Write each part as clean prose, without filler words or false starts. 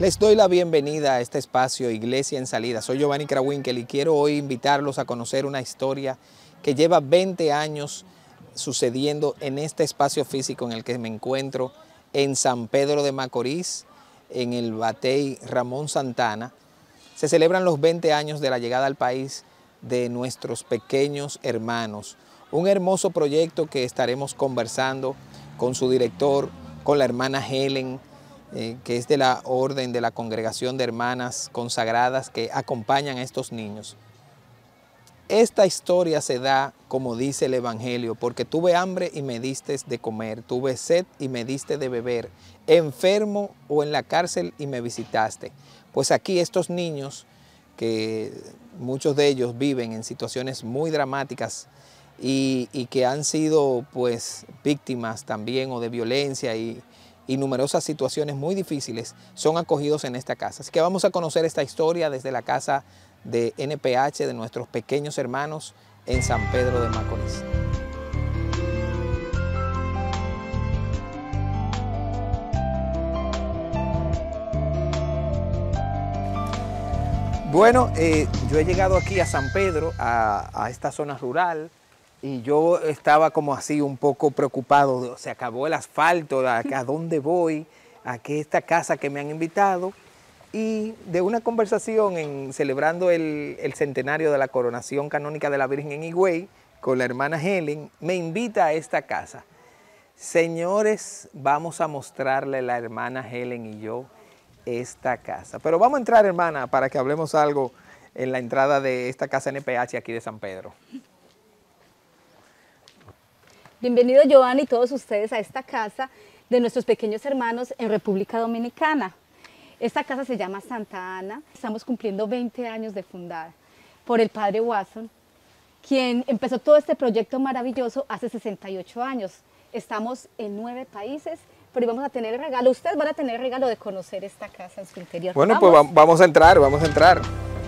Les doy la bienvenida a este espacio Iglesia en Salida. Soy Giovanni Krawinkel y quiero hoy invitarlos a conocer una historia que lleva 20 años sucediendo en este espacio físico en el que me encuentro en San Pedro de Macorís, en el Batey Ramón Santana. Se celebran los 20 años de la llegada al país de nuestros pequeños hermanos. Un hermoso proyecto que estaremos conversando con su director, con la hermana Helen, que es de la orden de la Congregación de Hermanas Consagradas que acompañan a estos niños. Esta historia se da, como dice el Evangelio, porque tuve hambre y me diste de comer, tuve sed y me diste de beber, enfermo o en la cárcel y me visitaste. Pues aquí estos niños, que muchos de ellos viven en situaciones muy dramáticas y que han sido pues víctimas también o de violencia y numerosas situaciones muy difíciles, son acogidos en esta casa. Así que vamos a conocer esta historia desde la casa de NPH, de nuestros pequeños hermanos en San Pedro de Macorís. Bueno, yo he llegado aquí a San Pedro, a esta zona rural, y yo estaba como así un poco preocupado. Se acabó el asfalto, ¿a dónde voy? ¿A qué esta casa que me han invitado? Y de una conversación celebrando el centenario de la coronación canónica de la Virgen en Higüey, con la hermana Helen, me invita a esta casa. Señores, vamos a mostrarle a la hermana Helen y yo esta casa. Pero vamos a entrar, hermana, para que hablemos algo en la entrada de esta casa NPH aquí de San Pedro. Bienvenido Giovanni y todos ustedes a esta casa de nuestros pequeños hermanos en República Dominicana. Esta casa se llama Santa Ana. Estamos cumpliendo 20 años de fundada por el padre Watson, quien empezó todo este proyecto maravilloso hace 68 años. Estamos en 9 países, pero vamos a tener el regalo. Ustedes van a tener el regalo de conocer esta casa en su interior. Bueno, ¿vamos? Pues vamos a entrar, vamos a entrar.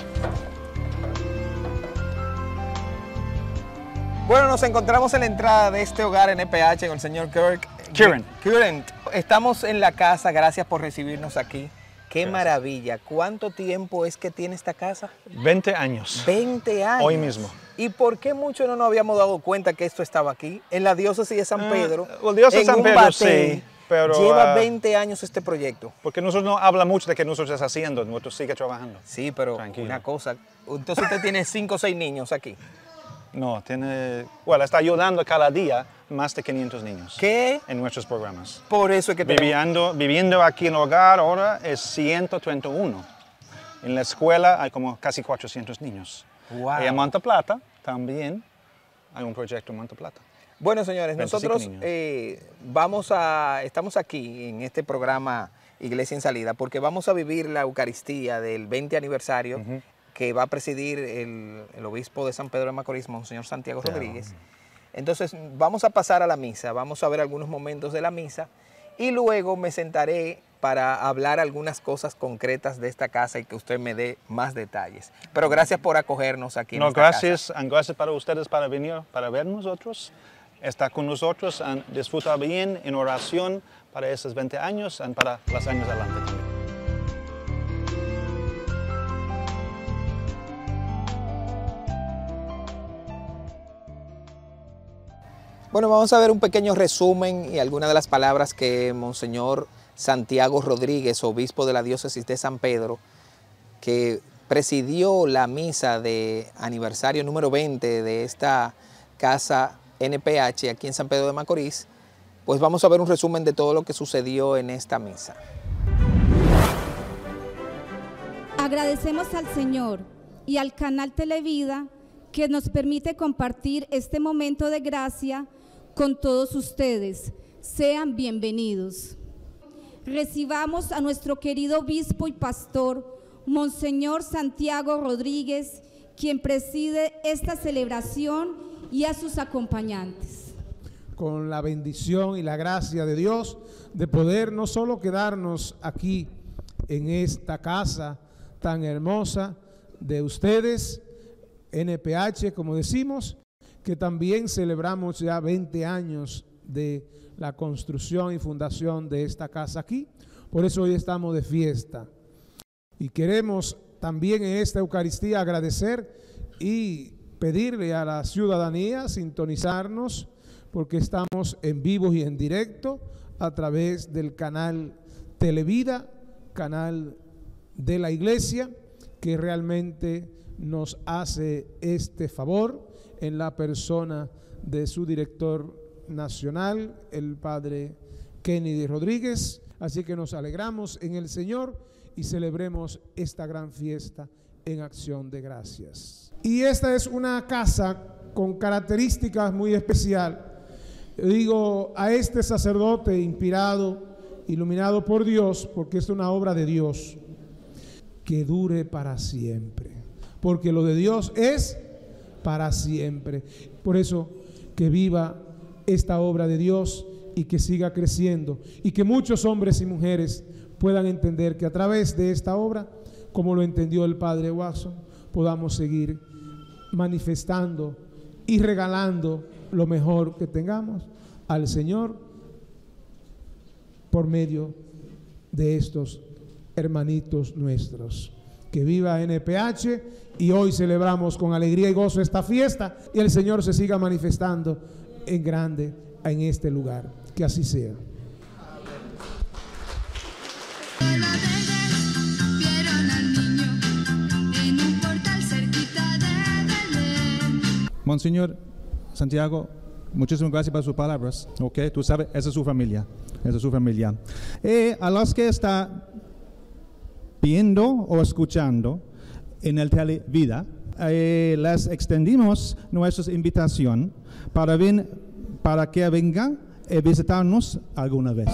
Bueno, nos encontramos en la entrada de este hogar NPH con el señor Current. Estamos en la casa, gracias por recibirnos aquí. ¡Qué maravilla! ¿Cuánto tiempo es que tiene esta casa? 20 años. 20 años. Hoy mismo. ¿Y por qué mucho no nos habíamos dado cuenta que esto estaba aquí? En la diócesis de San Pedro. Diócesis de San Pedro, sí. Pero, lleva 20 años este proyecto. Porque nosotros no habla mucho de que nosotros estamos haciendo, nosotros sigue trabajando. Sí, pero tranquilo. Una cosa, entonces usted tiene 5 o 6 niños aquí. No, está ayudando cada día más de 500 niños. ¿Qué? En nuestros programas. Por eso es que viviendo aquí en el hogar ahora es 131. En la escuela hay como casi 400 niños. Wow. Y en Monte Plata también hay un proyecto en Monte Plata. Bueno, señores, nosotros estamos aquí en este programa Iglesia en Salida porque vamos a vivir la Eucaristía del 20 aniversario que va a presidir el obispo de San Pedro de Macorís, Monseñor Santiago Rodríguez. Entonces vamos a pasar a la misa, vamos a ver algunos momentos de la misa y luego me sentaré para hablar algunas cosas concretas de esta casa y que usted me dé más detalles. Pero gracias por acogernos aquí en esta casa. Gracias para ustedes para venir, para ver nosotros, estar con nosotros, disfrutar bien en oración para esos 20 años y para los años adelante también. Bueno, vamos a ver un pequeño resumen y algunas de las palabras que Monseñor Santiago Rodríguez, obispo de la diócesis de San Pedro, que presidió la misa de aniversario número 20 de esta casa NPH aquí en San Pedro de Macorís, pues vamos a ver un resumen de todo lo que sucedió en esta misa. Agradecemos al Señor y al canal Televida que nos permite compartir este momento de gracia con todos ustedes. Sean bienvenidos. Recibamos a nuestro querido obispo y pastor, Monseñor Santiago Rodríguez, quien preside esta celebración, y a sus acompañantes. Con la bendición y la gracia de Dios de poder no solo quedarnos aquí en esta casa tan hermosa de ustedes, NPH, como decimos, que también celebramos ya 20 años de la construcción y fundación de esta casa aquí. Por eso hoy estamos de fiesta. Y queremos también en esta Eucaristía agradecer y pedirle a la ciudadanía sintonizarnos, porque estamos en vivo y en directo a través del canal Televida, canal de la Iglesia, que realmente nos hace este favor en la persona de su director nacional, el padre Kennedy Rodríguez. Así que nos alegramos en el Señor y celebremos esta gran fiesta en acción de gracias. Y esta es una casa con características muy especiales. Digo a este sacerdote inspirado, iluminado por Dios, porque es una obra de Dios que dure para siempre, porque lo de Dios es para siempre. Por eso que viva esta obra de Dios y que siga creciendo, y que muchos hombres y mujeres puedan entender que a través de esta obra, como lo entendió el padre Watson, podamos seguir manifestando y regalando lo mejor que tengamos al Señor por medio de estos hermanitos nuestros. Que viva NPH, y hoy celebramos con alegría y gozo esta fiesta, y el Señor se siga manifestando en grande en este lugar. Que así sea. Monseñor Santiago, muchísimas gracias por sus palabras. Ok, tú sabes, esa es su familia. Esa es su familia. A los que están viendo o escuchando en el Televida, les extendimos nuestra invitación para que vengan a visitarnos alguna vez.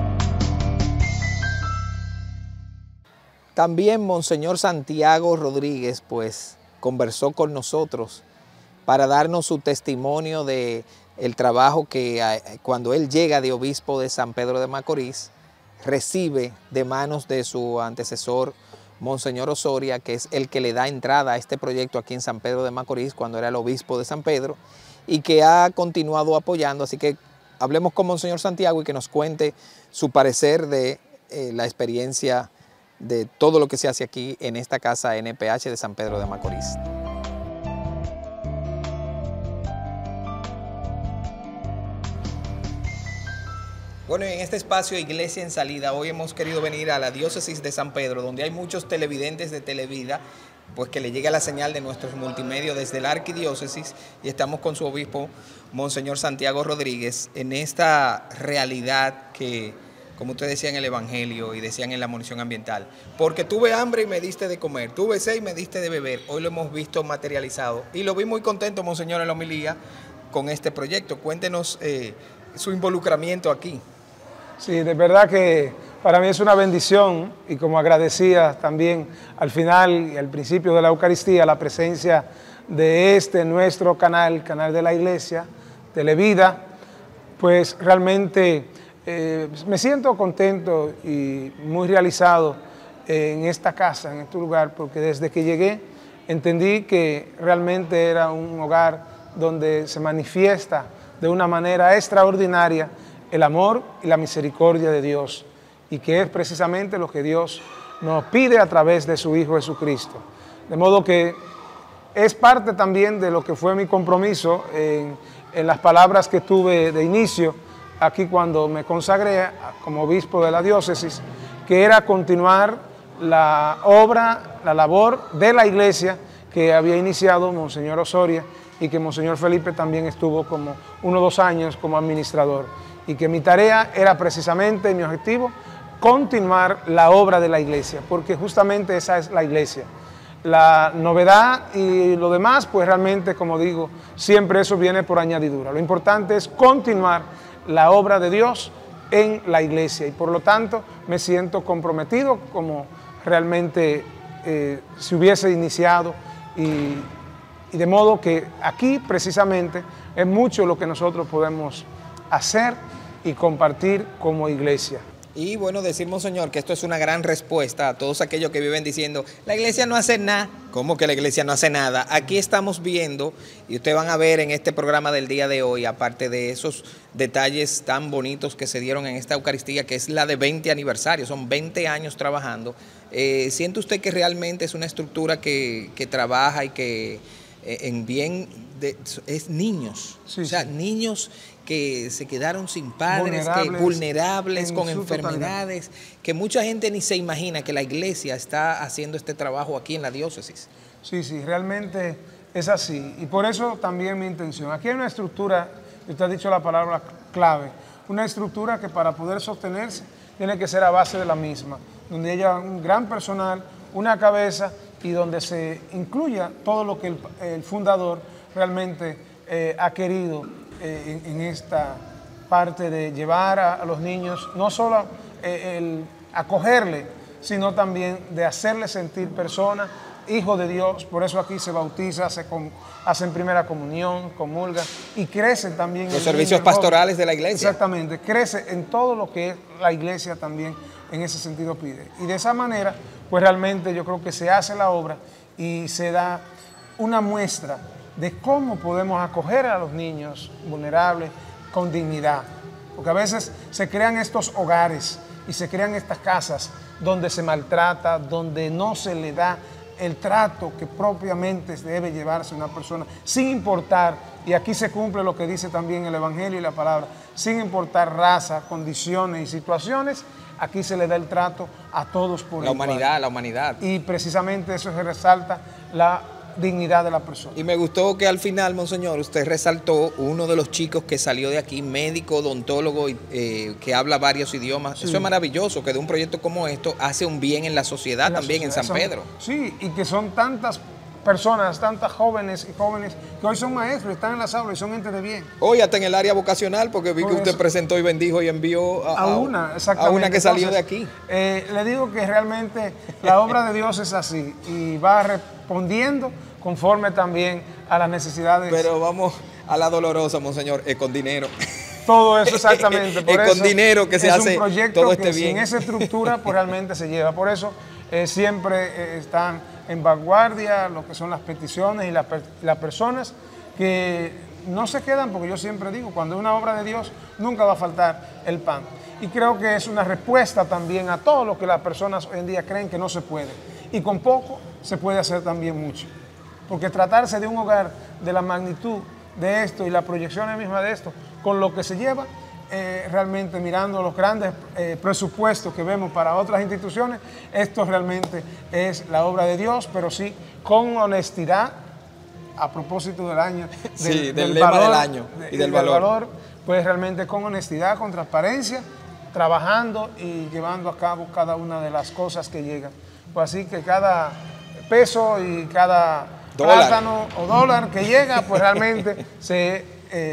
También Monseñor Santiago Rodríguez pues conversó con nosotros para darnos su testimonio de el trabajo que cuando él llega de obispo de San Pedro de Macorís, recibe de manos de su antecesor, Monseñor Osoria, que es el que le da entrada a este proyecto aquí en San Pedro de Macorís cuando era el obispo de San Pedro, y que ha continuado apoyando. Así que hablemos con Monseñor Santiago y que nos cuente su parecer de la experiencia de todo lo que se hace aquí en esta casa NPH de San Pedro de Macorís. Bueno, en este espacio Iglesia en Salida, hoy hemos querido venir a la diócesis de San Pedro, donde hay muchos televidentes de Televida, pues que le llega la señal de nuestros multimedios desde la arquidiócesis, y estamos con su obispo, Monseñor Santiago Rodríguez, en esta realidad que, como usted decía en el Evangelio y decían en la monición ambiental, porque tuve hambre y me diste de comer, tuve sed y me diste de beber. Hoy lo hemos visto materializado y lo vi muy contento, Monseñor, en la homilía con este proyecto. Cuéntenos su involucramiento aquí. Sí, de verdad que para mí es una bendición, y como agradecía también al final y al principio de la Eucaristía la presencia de nuestro canal de la Iglesia, Televida, pues realmente me siento contento y muy realizado en esta casa, en este lugar, porque desde que llegué entendí que realmente era un hogar donde se manifiesta de una manera extraordinaria el amor y la misericordia de Dios, y que es precisamente lo que Dios nos pide a través de su Hijo Jesucristo. De modo que es parte también de lo que fue mi compromiso en las palabras que tuve de inicio aquí cuando me consagré como obispo de la diócesis, que era continuar la obra, la labor de la Iglesia que había iniciado Monseñor Osoria, y que Monseñor Felipe también estuvo como 1 o 2 años como administrador, y que mi tarea era precisamente, mi objetivo, continuar la obra de la Iglesia, porque justamente esa es la Iglesia. La novedad y lo demás, pues realmente, como digo, siempre eso viene por añadidura. Lo importante es continuar la obra de Dios en la Iglesia, y por lo tanto me siento comprometido como realmente si hubiese iniciado, y de modo que aquí precisamente es mucho lo que nosotros podemos hacer y compartir como Iglesia. Y bueno, decir, monseñor, que esto es una gran respuesta a todos aquellos que viven diciendo, la iglesia no hace nada. ¿Cómo que la iglesia no hace nada? Aquí estamos viendo, y ustedes van a ver en este programa del día de hoy, aparte de esos detalles tan bonitos que se dieron en esta Eucaristía, que es la de 20 aniversario, son 20 años trabajando. ¿Siente usted que realmente es una estructura que trabaja y que en bien es niños? Sí, o sea, sí, niños que se quedaron sin padres, vulnerables con enfermedades, totalidad, que mucha gente ni se imagina que la iglesia está haciendo este trabajo aquí en la diócesis. Sí, sí, realmente es así. Y por eso también mi intención. Aquí hay una estructura, y usted ha dicho la palabra clave, una estructura que para poder sostenerse tiene que ser a base de la misma, donde haya un gran personal, una cabeza y donde se incluya todo lo que el fundador realmente ha querido en esta parte de llevar a los niños, no solo el acogerle, sino también de hacerle sentir persona, hijo de Dios. Por eso aquí se bautiza, hacen primera comunión, comulgan y crecen también. Los servicios pastorales de la iglesia. Exactamente, crece en todo lo que la iglesia también en ese sentido pide. Y de esa manera, pues realmente yo creo que se hace la obra y se da una muestra de cómo podemos acoger a los niños vulnerables con dignidad. Porque a veces se crean estos hogares y se crean estas casas donde se maltrata, donde no se le da el trato que propiamente debe llevarse una persona, sin importar, y aquí se cumple lo que dice también el Evangelio y la palabra, sin importar raza, condiciones y situaciones, aquí se le da el trato a todos por igual. La humanidad. Y precisamente eso se resalta la dignidad de la persona. Y me gustó que al final, monseñor, usted resaltó uno de los chicos que salió de aquí, médico, odontólogo, que habla varios idiomas. Sí. Eso es maravilloso, que de un proyecto como esto hace un bien en la sociedad también, en San Pedro. Sí, y que son tantas personas, tantas jóvenes y jóvenes que hoy son maestros, están en las aulas y son gente de bien. Hoy hasta en el área vocacional, porque vi que usted presentó y bendijo y envió a una que salió de aquí. Le digo que realmente la obra de Dios es así y va respondiendo conforme también a las necesidades. Pero vamos a la dolorosa, monseñor, es con dinero. Todo eso exactamente. Por es con dinero que se hace un proyecto todo que este bien. Sin esa estructura pues realmente se lleva. Por eso siempre están en vanguardia lo que son las peticiones y las personas que no se quedan, porque yo siempre digo, cuando es una obra de Dios nunca va a faltar el pan. Y creo que es una respuesta también a todo lo que las personas hoy en día creen que no se puede. Y con poco se puede hacer también mucho. Porque tratarse de un hogar de la magnitud de esto y la proyección misma de esto, con lo que se lleva, realmente mirando los grandes presupuestos que vemos para otras instituciones, esto realmente es la obra de Dios, pero sí con honestidad, a propósito del año, del lema valor, del año y del valor, pues realmente con honestidad, con transparencia, trabajando y llevando a cabo cada una de las cosas que llegan. Pues así que cada peso y cada plátano o dólar que llega, pues realmente se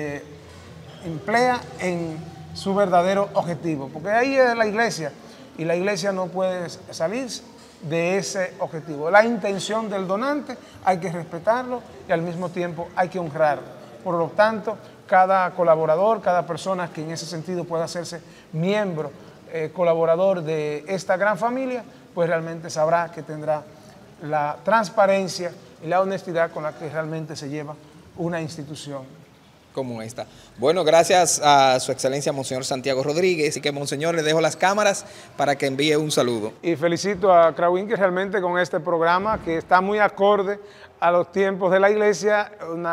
emplea en su verdadero objetivo, porque ahí es la iglesia y la iglesia no puede salirse de ese objetivo. La intención del donante hay que respetarlo y al mismo tiempo hay que honrarlo. Por lo tanto, cada colaborador, cada persona que en ese sentido pueda hacerse miembro, colaborador de esta gran familia, pues realmente sabrá que tendrá la transparencia y la honestidad con la que realmente se lleva una institución como esta. Bueno, gracias a su excelencia Monseñor Santiago Rodríguez, y que Monseñor le dejo las cámaras para que envíe un saludo. Y felicito a Krawin que realmente con este programa que está muy acorde a los tiempos de la iglesia,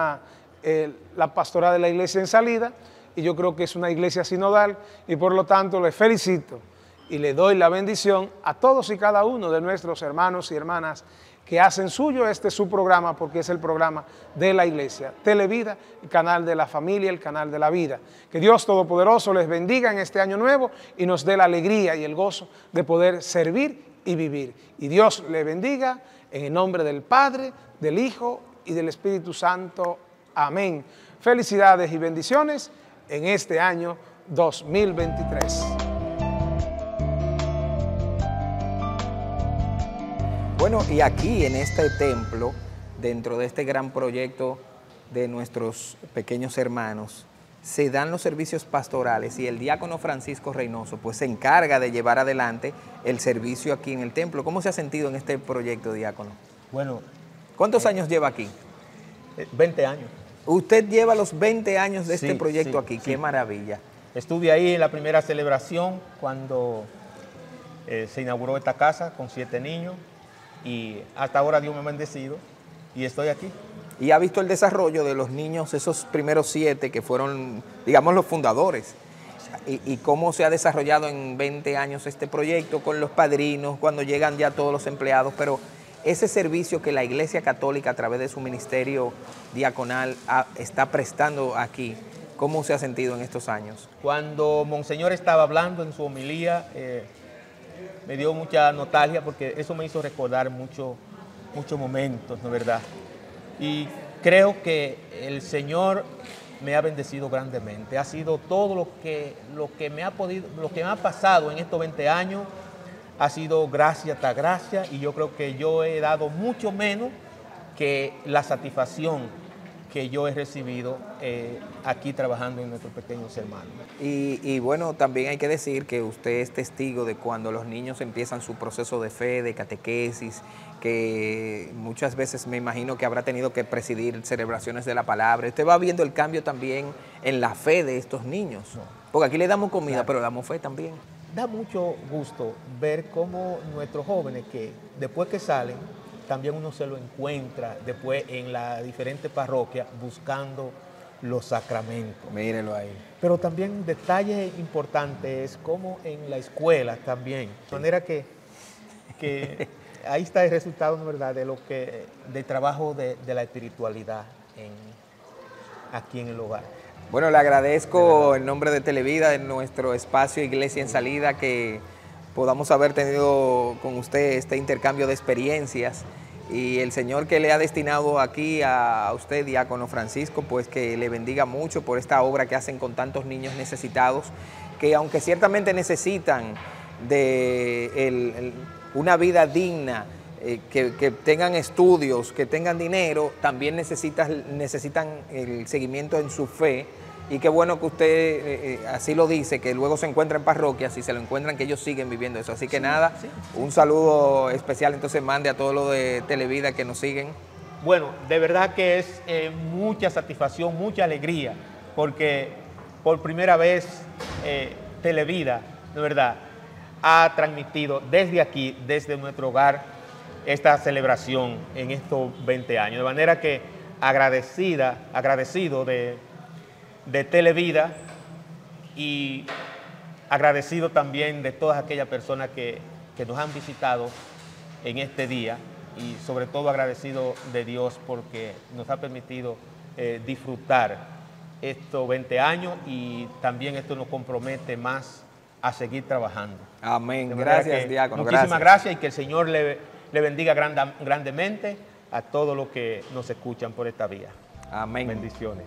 la pastoral de la iglesia en salida, y yo creo que es una iglesia sinodal y por lo tanto le felicito y le doy la bendición a todos y cada uno de nuestros hermanos y hermanas que hacen suyo su programa, porque es el programa de la iglesia. Televida, el canal de la familia, el canal de la vida. Que Dios Todopoderoso les bendiga en este año nuevo y nos dé la alegría y el gozo de poder servir y vivir. Y Dios le bendiga en el nombre del Padre, del Hijo y del Espíritu Santo. Amén. Felicidades y bendiciones en este año 2023. Bueno, y aquí en este templo, dentro de este gran proyecto de nuestros pequeños hermanos, se dan los servicios pastorales y el diácono Francisco Reynoso pues se encarga de llevar adelante el servicio aquí en el templo. ¿Cómo se ha sentido en este proyecto, diácono? Bueno, ¿Cuántos años lleva aquí? 20 años. Usted lleva los 20 años de este Sí, proyecto sí, aquí, sí. qué maravilla. Estuve ahí en la primera celebración cuando se inauguró esta casa con 7 niños y hasta ahora Dios me ha bendecido y estoy aquí. Y ha visto el desarrollo de los niños, esos primeros 7 que fueron, digamos, los fundadores. Y cómo se ha desarrollado en 20 años este proyecto con los padrinos, cuando llegan ya todos los empleados, pero ese servicio que la Iglesia Católica a través de su ministerio diaconal está prestando aquí, ¿cómo se ha sentido en estos años? Cuando Monseñor estaba hablando en su homilía, me dio mucha nostalgia porque eso me hizo recordar muchos momentos, ¿no es verdad? Y creo que el Señor me ha bendecido grandemente. Ha sido todo lo que me ha pasado en estos 20 años, ha sido gracia tras gracia, y yo creo que yo he dado mucho menos que la satisfacción que yo he recibido aquí trabajando en nuestros pequeños hermanos. Y bueno, también hay que decir que usted es testigo de cuando los niños empiezan su proceso de fe, de catequesis, que muchas veces me imagino que habrá tenido que presidir celebraciones de la palabra. Usted va viendo el cambio también en la fe de estos niños, porque aquí le damos comida, Claro. pero le damos fe también. Da mucho gusto ver cómo nuestros jóvenes, que después que salen, también uno se lo encuentra después en las diferentes parroquias buscando los sacramentos. Mírelo ahí. Pero también un detalle importante es como en la escuela también. De manera que ahí está el resultado, ¿no, verdad?, del trabajo de la espiritualidad aquí en el hogar. Bueno, le agradezco en nombre de Televida, en nuestro espacio Iglesia en Salida, que podamos haber tenido con usted este intercambio de experiencias, y el Señor que le ha destinado aquí a usted, diácono Francisco, pues que le bendiga mucho por esta obra que hacen con tantos niños necesitados, que aunque ciertamente necesitan de una vida digna, que tengan estudios, que tengan dinero, también necesitan el seguimiento en su fe. Y qué bueno que usted así lo dice, que luego se encuentra en parroquias y se lo encuentran, que ellos siguen viviendo eso. Así que nada, un saludo especial entonces mande a todos los de Televida que nos siguen. Bueno, de verdad que es mucha satisfacción, mucha alegría, porque por primera vez Televida, de verdad, ha transmitido desde aquí, desde nuestro hogar, esta celebración en estos 20 años. De manera que agradecido de Televida y agradecido también de todas aquellas personas que nos han visitado en este día, y sobre todo agradecido de Dios porque nos ha permitido disfrutar estos 20 años, y también esto nos compromete más a seguir trabajando. Amén. Gracias, diácono. Muchísimas gracias, y que el Señor le bendiga grandemente a todos los que nos escuchan por esta vía. Amén. Bendiciones.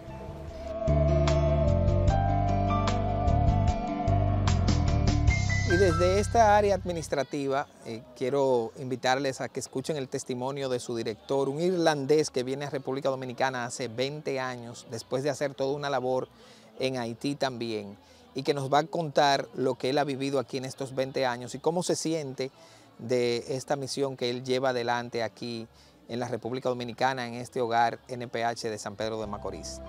Y desde esta área administrativa quiero invitarles a que escuchen el testimonio de su director, un irlandés que viene a República Dominicana hace 20 años, después de hacer toda una labor en Haití también, y que nos va a contar lo que él ha vivido aquí en estos 20 años y cómo se siente de esta misión que él lleva adelante aquí en la República Dominicana, en este hogar NPH de San Pedro de Macorís.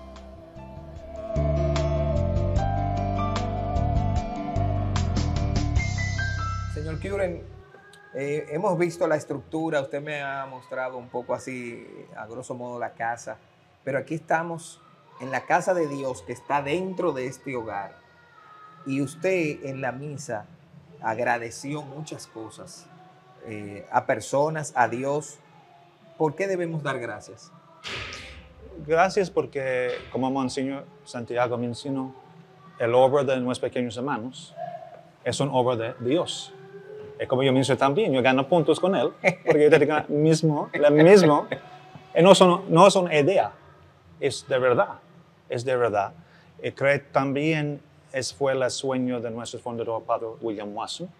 Señor Curren, hemos visto la estructura, usted me ha mostrado un poco así, a grosso modo, la casa, pero aquí estamos en la casa de Dios que está dentro de este hogar, y usted en la misa agradeció muchas cosas a personas, a Dios. ¿Por qué debemos dar gracias? Gracias porque, como Monseñor Santiago mencionó, el obra de nuestros pequeños hermanos es una obra de Dios. Es como yo mencioné también, yo gano puntos con él, porque yo tengo la misma, y no es una idea, es de verdad, es de verdad. Y creo que también fue el sueño de nuestro fundador, Padre William Watson,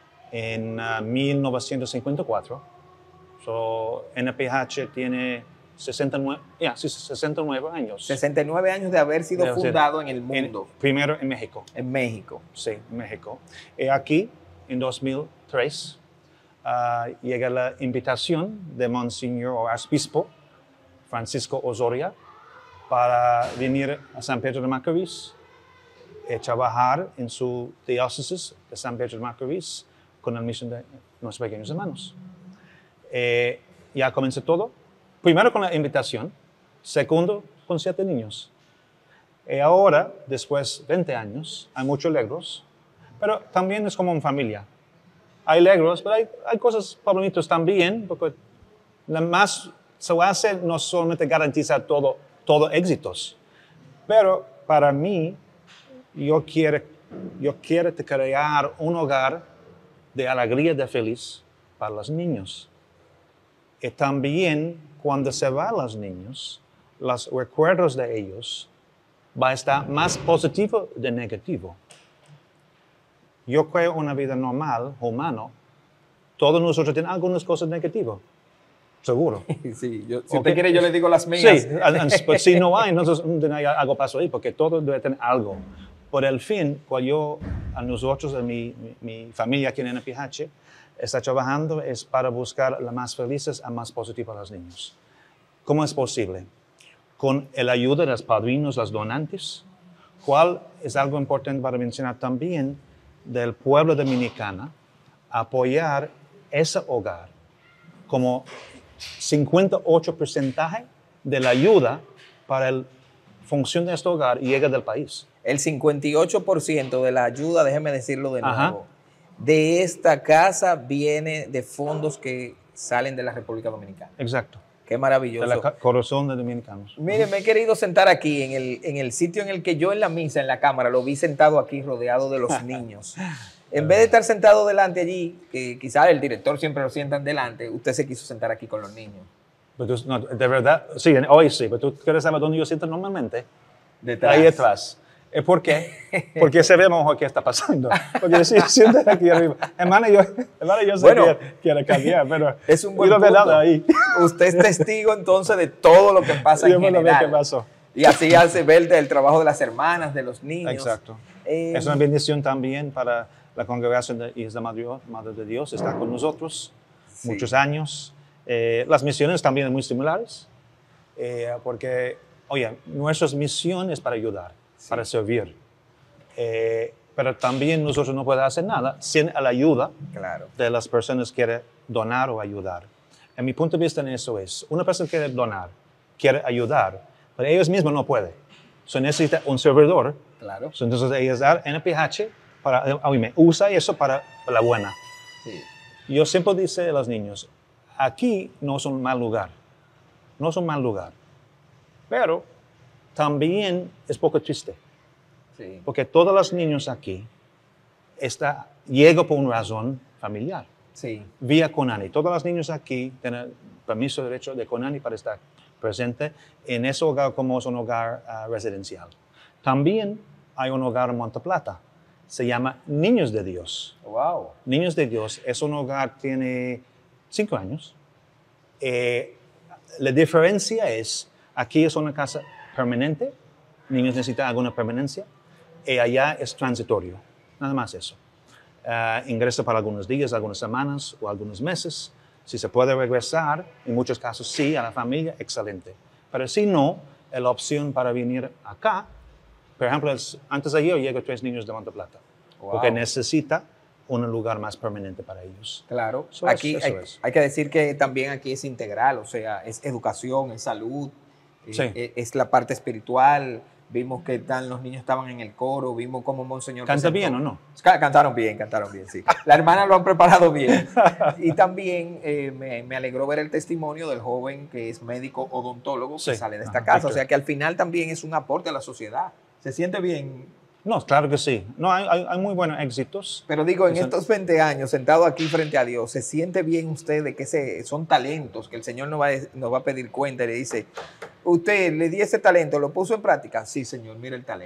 en 1954. NPH tiene 69, sí, 69 años. 69 años de haber sido fundado en el mundo. Primero en México. En México. Sí, en México. Y aquí, en 2003, llega la invitación de Monseñor o Arzobispo Francisco Osorio para venir a San Pedro de Macorís y trabajar en su diócesis de San Pedro de Macorís con la misión de nuestros pequeños hermanos. Ya comenzó todo. Primero con la invitación, segundo con 7 niños. Y ahora, después de 20 años, hay muchos alegros, pero también es como una familia. Hay alegros, pero hay cosas bonitas también, porque la más se hace no solamente garantiza todo éxitos, pero para mí, yo quiero crear un hogar de alegría, de feliz para los niños. Y también cuando se van los niños, los recuerdos de ellos va a estar más positivo de negativo. Yo creo una vida normal, humano, todos nosotros tenemos algunas cosas negativas, seguro. Sí, si usted quiere yo le digo las mías. Sí, pues si no hay, entonces algo pasó ahí, porque todo debe tener algo. Por el fin, cuando nosotros, mi familia aquí en NPH, está trabajando es para buscar las más felices y más positivas a los niños. ¿Cómo es posible? Con la ayuda de los padrinos, los donantes, cual es algo importante para mencionar también del pueblo dominicano, apoyar ese hogar como 58% de la ayuda para la función de este hogar llega del país. El 58% de la ayuda, déjeme decirlo de nuevo, Ajá. de esta casa viene de fondos que salen de la República Dominicana. Exacto. Qué maravilloso. De la corazón de dominicanos. Mire, me he querido sentar aquí en el sitio en el que yo en la misa, en la cámara, lo vi sentado aquí rodeado de los niños. En vez de estar sentado delante allí, que quizás el director siempre lo sientan delante, usted se quiso sentar aquí con los niños. Pero no, de verdad, sí, hoy sí, pero tú quieres saber dónde yo siento normalmente. Detrás. Ahí detrás. ¿Por qué? Porque se ve mejor qué está pasando. Porque si siento aquí arriba. Hermana, yo sé Bueno, que quiere cambiar, pero es un buen yo lo veo punto. ahí. Usted es testigo entonces de todo lo que pasa Yo en me lo general. veo que pasó. Y así hace ver el trabajo de las hermanas, de los niños. Exacto. Es una bendición también para la congregación de Hijas de Madre de Dios. Está con nosotros muchos años. Las misiones también son muy similares. Porque, oye, nuestra misión es para ayudar, para servir. Pero también nosotros no podemos hacer nada sin la ayuda de las personas que quieren donar o ayudar. En mi punto de vista en eso es, una persona quiere donar, quiere ayudar, pero ellos mismos no pueden. Necesita un servidor. Claro. Entonces ellos dan NPH, usa eso para la buena. Sí. Yo siempre digo a los niños, aquí no es un mal lugar. No es un mal lugar. Pero también es poco triste. Sí. Porque todos los niños aquí llegan por una razón familiar. Sí. Vía Conani. Todos los niños aquí tienen permiso de derecho de Conani para estar presente en ese hogar como es un hogar residencial. También hay un hogar en Monte Plata. Se llama Niños de Dios. Wow. Niños de Dios es un hogar que tiene 5 años. La diferencia es, aquí es una casa permanente. Niños necesitan alguna permanencia. Y allá es transitorio. Nada más eso. Ingresa para algunos días, algunas semanas o algunos meses. Si se puede regresar, en muchos casos sí, a la familia, excelente. Pero si no, la opción para venir acá, por ejemplo, antes de ayer llego 3 niños de Monte Plata, porque necesita un lugar más permanente para ellos. Claro. Eso aquí es. hay que decir que también aquí es integral, o sea, es educación, es salud, es la parte espiritual. Vimos que los niños estaban en el coro, vimos cómo Monseñor ¿Canta bien o no? Cantaron bien, sí. La hermana lo han preparado bien. Y también me alegró ver el testimonio del joven que es médico odontólogo que sale de esta casa. Víctor. O sea que al final también es un aporte a la sociedad. ¿Se siente bien? No, claro que sí. No, hay muy buenos éxitos. Pero digo, en estos 20 años, sentado aquí frente a Dios, ¿se siente bien usted de que son talentos, que el Señor nos va a pedir cuenta y le dice, usted le di ese talento, lo puso en práctica? Sí, Señor, mira el talento.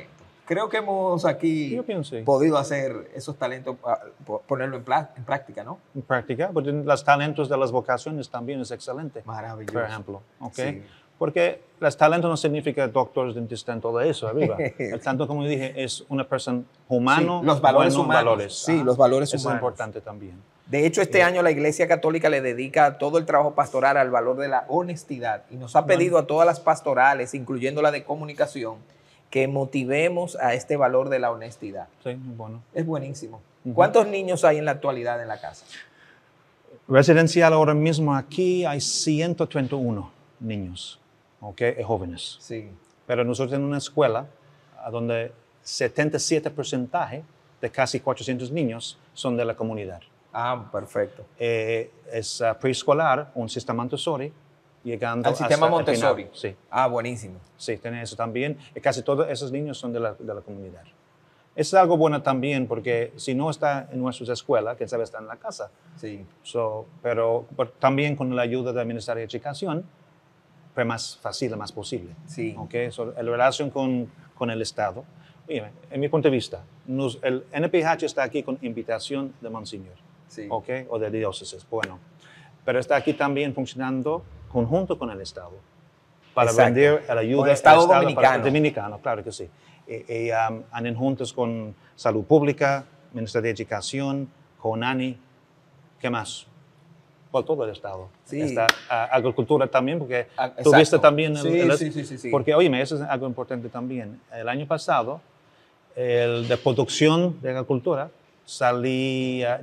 Creo que hemos aquí Yo pienso sí. podido hacer esos talentos, ponerlo en práctica, ¿no? En práctica, porque los talentos de las vocaciones también es excelente. Maravilloso. Por ejemplo, ¿ok? Sí. Porque los talentos no significa doctores, dentistas, todo eso arriba. El tanto, como dije, es una persona humano. Sí, los valores buenos humanos. valores. Sí, los valores Eso humanos. es importante también. De hecho, este año la Iglesia Católica le dedica todo el trabajo pastoral al valor de la honestidad y nos ha pedido a todas las pastorales, incluyendo la de comunicación, que motivemos a este valor de la honestidad. Sí, muy bueno. Es buenísimo. ¿Cuántos niños hay en la actualidad en la casa? Residencial ahora mismo aquí hay 131 niños, ¿ok? Y jóvenes. Sí. Pero nosotros tenemos una escuela a donde 77% de casi 400 niños son de la comunidad. Ah, perfecto. Es preescolar, un sistema Montessori, llegando Al sistema hasta el Montessori. final. Sí, Ah, buenísimo. sí, tiene eso también. Y casi todos esos niños son de la comunidad. Es algo bueno también porque si no está en nuestras escuelas, quién sabe está en la casa. Sí. Pero también con la ayuda del Ministerio de Educación, fue más fácil, más posible. Sí. Okay? La relación con el Estado. Mira, en mi punto de vista, el NPH está aquí con invitación de Monseñor, Sí. okay? O de diócesis, bueno. Pero está aquí también funcionando conjunto con el Estado para Exacto. vender la ayuda Con el Estado al dominicano. dominicano, claro que sí. Andan juntos con Salud Pública, Ministerio de Educación, CONANI, ¿qué más? Por todo el Estado. Sí. Está agricultura también, porque Exacto. tuviste también Sí. porque, oye, eso es algo importante también. El año pasado, el de producción de agricultura salía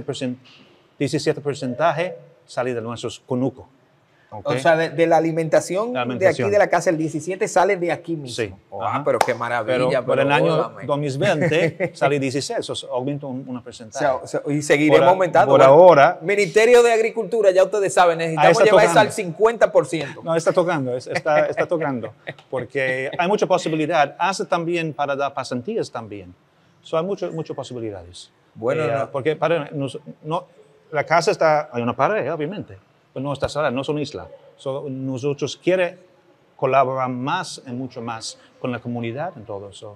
17% salía de nuestros conucos. O sea, de la alimentación de aquí de la casa, el 17 sale de aquí mismo. Sí. Oh, Ajá. pero qué maravilla. Pero por el año óigame. 2020 salí 16, eso aumenta una porcentaje. O sea, y seguiremos aumentando. Por Bueno, ahora, Ministerio de Agricultura, ya ustedes saben, necesitamos está llevar eso al tocando. 50%. no, está tocando, está tocando, porque hay mucha posibilidad, hace también para dar pasantías también. Hay muchas posibilidades. Bueno, no. Porque la casa hay una pared, obviamente, pero no está sola, no es una isla. Nosotros queremos colaborar más y mucho más con la comunidad en todo eso.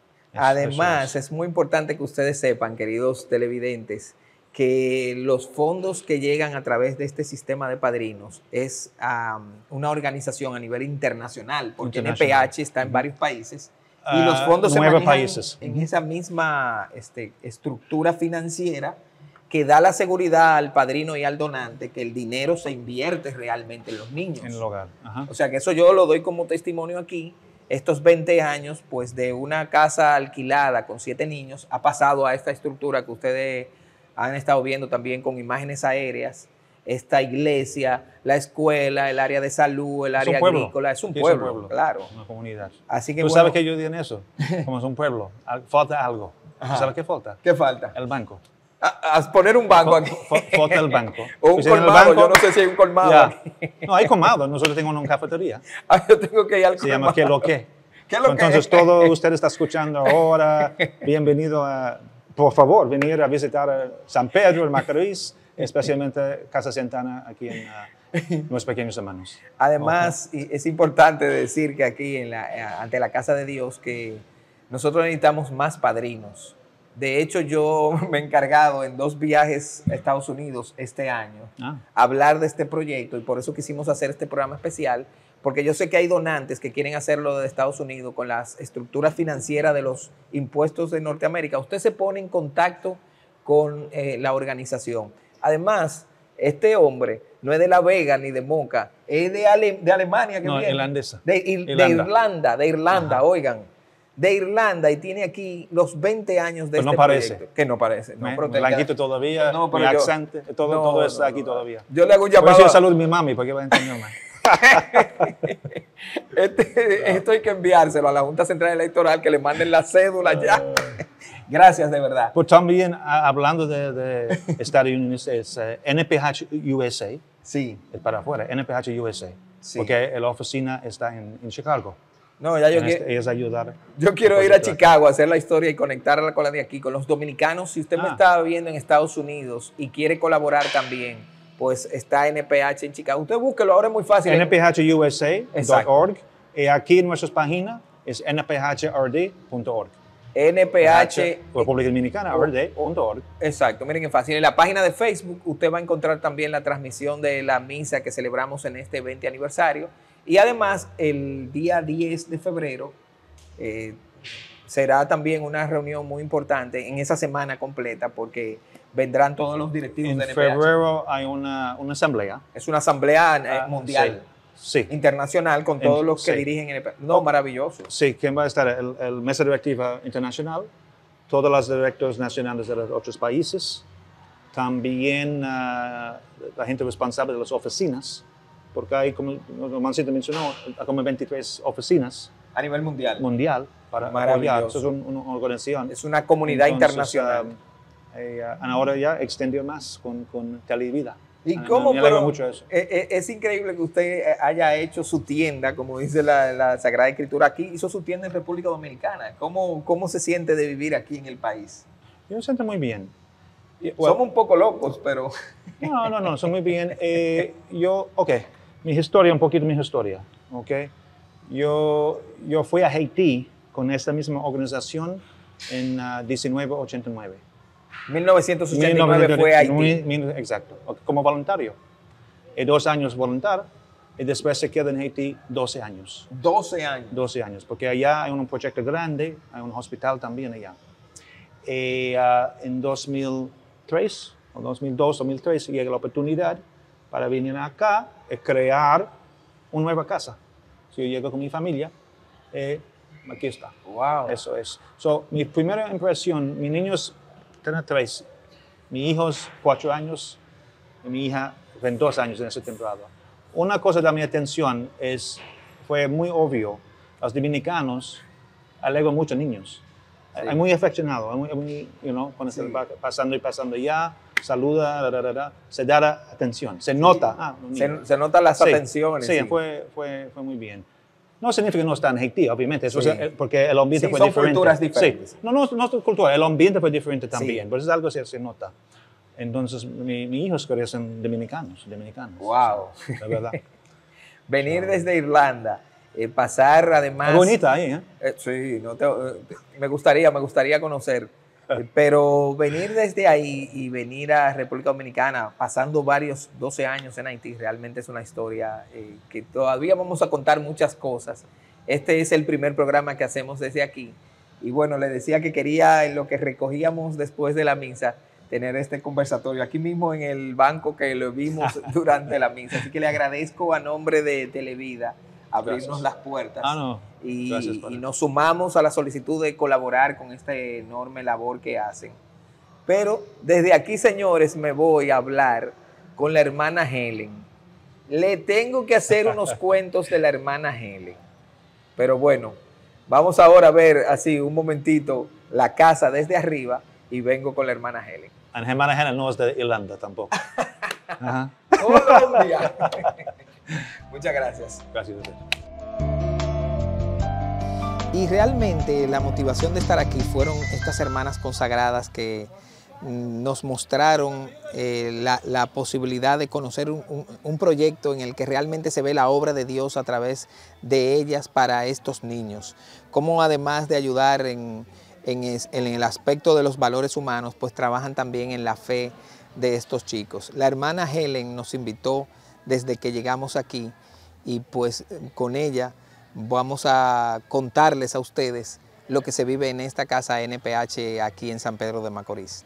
Además, es muy importante que ustedes sepan, queridos televidentes, que los fondos que llegan a través de este sistema de padrinos es una organización a nivel internacional, porque Internacional. NPH está en varios países y los fondos se 9 manejan países. en esa misma estructura financiera que da la seguridad al padrino y al donante que el dinero se invierte realmente en los niños. En el hogar. Ajá. O sea que eso yo lo doy como testimonio aquí. Estos 20 años, pues de una casa alquilada con 7 niños, ha pasado a esta estructura que ustedes han estado viendo también con imágenes aéreas, esta iglesia, la escuela, el área de salud, el área agrícola. Es un pueblo, claro. Una comunidad. Así que ¿Tú bueno, sabes que yo digo en eso? Como es un pueblo, falta algo. Ajá. ¿Sabes qué falta? ¿qué falta? El banco. A poner un banco aquí. Falta el banco. O un Pues en el colmado, banco- yo no sé si hay un colmado Ya. aquí. No, hay colmado. Nosotros tenemos una cafetería. Yo tengo que ir al Se llama ¿Qué lo que? ¿Qué es lo que? Entonces, todo usted está escuchando ahora, bienvenido por favor, venir a visitar San Pedro, el Macorís, especialmente Casa Santana aquí en Los Pequeños Hermanos. Además, y es importante decir que aquí ante la casa de Dios que nosotros necesitamos más padrinos. De hecho, yo me he encargado en 2 viajes a Estados Unidos este año hablar de este proyecto y por eso quisimos hacer este programa especial, porque yo sé que hay donantes que quieren hacerlo de Estados Unidos con las estructuras financieras de los impuestos de Norteamérica. Usted se pone en contacto con la organización. Además, este hombre no es de La Vega ni de Moca, es de Alemania que No, viene. irlandesa. De Irlanda, Ajá. oigan. De Irlanda y tiene aquí los 20 años de Pero no este parece. proyecto. Que no parece. No, pero Blanquito todavía, No, pero mi yo- accente, todo No, está no, aquí no. todavía. Yo le hago un Por llamado. eso yo saludo a mi mami, porque va a entenderme. Esto hay que enviárselo a la Junta Central Electoral, que le manden la cédula ya. Gracias, de verdad. Pues también, hablando de Estados Unidos, es NPH USA, Sí. es para afuera, NPH USA, Sí. porque la oficina está en Chicago. No, ya Ellos ayudar. yo quiero ir a Chicago a hacer la historia y conectarla con la de aquí, con los dominicanos. Si usted me está viendo en Estados Unidos y quiere colaborar también, pues está NPH en Chicago. Usted búsquelo, ahora es muy fácil. NPHUSA.org. Y aquí en nuestras páginas es nphrd.org. NPH. República Dominicana, rd.org. Exacto, miren qué fácil. En la página de Facebook usted va a encontrar también la transmisión de la misa que celebramos en este 20 aniversario. Y además, el día 10 de febrero será también una reunión muy importante en esa semana completa porque vendrán todos los directivos de NPH. En febrero hay una asamblea. Es una asamblea mundial. Sí. Internacional con todos los que dirigen NPH. No, maravilloso. Sí, ¿quién va a estar? El mesa directiva internacional, todos los directores nacionales de los otros países, también la gente responsable de las oficinas, porque hay, como Mancito mencionó, hay como 23 oficinas. A nivel mundial. Mundial, para apoyar. Eso es una organización. Es una comunidad internacional. Ahora ya extendió más con Televida. ¿Y cómo? Me alegra mucho eso. Es increíble que usted haya hecho su tienda, como dice la Sagrada Escritura aquí, hizo su tienda en República Dominicana. ¿Cómo se siente de vivir aquí en el país? Yo me siento muy bien. Somos un poco locos, pero... No, son muy bien. Mi historia, un poquito mi historia. Yo fui a Haití con esta misma organización en 1989. 1989 fue a Haití. Exacto, como voluntario. 2 años voluntario y después se queda en Haití 12 años. 12 años. 12 años, porque allá hay un proyecto grande, hay un hospital también allá. En 2003, o 2002, 2003, llega la oportunidad para venir acá y crear una nueva casa. Si yo llego con mi familia, aquí está. Wow. Eso es. Mi primera impresión, mis niños tienen 3, mis hijos 4 años y mi hija 22 años en esa temporada. Una cosa de mi atención fue muy obvio, los dominicanos alegran mucho niños. Sí. Hay muy afeccionado, cuando están pasando ya, saluda, se da atención, se nota. Se notan las atenciones. Sí, fue muy bien. No significa que no está en Haití, obviamente, eso es porque el ambiente fue diferente. Son culturas diferentes. Sí. No es cultura, el ambiente fue diferente también, pero es algo que se nota. Entonces, mis hijos son dominicanos. Wow. La verdad. Venir desde Irlanda, pasar además... Es bonita ahí, sí, me gustaría conocer. Pero venir desde ahí y venir a República Dominicana, pasando varios 12 años en Haití, realmente es una historia que todavía vamos a contar muchas cosas. Este es el primer programa que hacemos desde aquí. Y bueno, le decía que quería, en lo que recogíamos después de la misa, tener este conversatorio aquí mismo en el banco que lo vimos durante la misa. Así que le agradezco a nombre de Televida abrirnos las puertas. Y nos sumamos a la solicitud de colaborar con esta enorme labor que hacen. Pero desde aquí, señores, me voy a hablar con la hermana Helen. Le tengo que hacer unos cuentos de la hermana Helen. Pero bueno, vamos ahora a ver así un momentito la casa desde arriba y vengo con la hermana Helen. La hermana Helen no es de Irlanda tampoco. Ajá. Colombia. Muchas gracias. Gracias a usted. Y realmente la motivación de estar aquí fueron estas hermanas consagradas que nos mostraron la posibilidad de conocer un proyecto en el que realmente se ve la obra de Dios a través de ellas para estos niños. Como además de ayudar en el aspecto de los valores humanos, pues trabajan también en la fe de estos chicos. La hermana Helen nos invitó desde que llegamos aquí y pues con ella vamos a contarles a ustedes lo que se vive en esta casa NPH aquí en San Pedro de Macorís.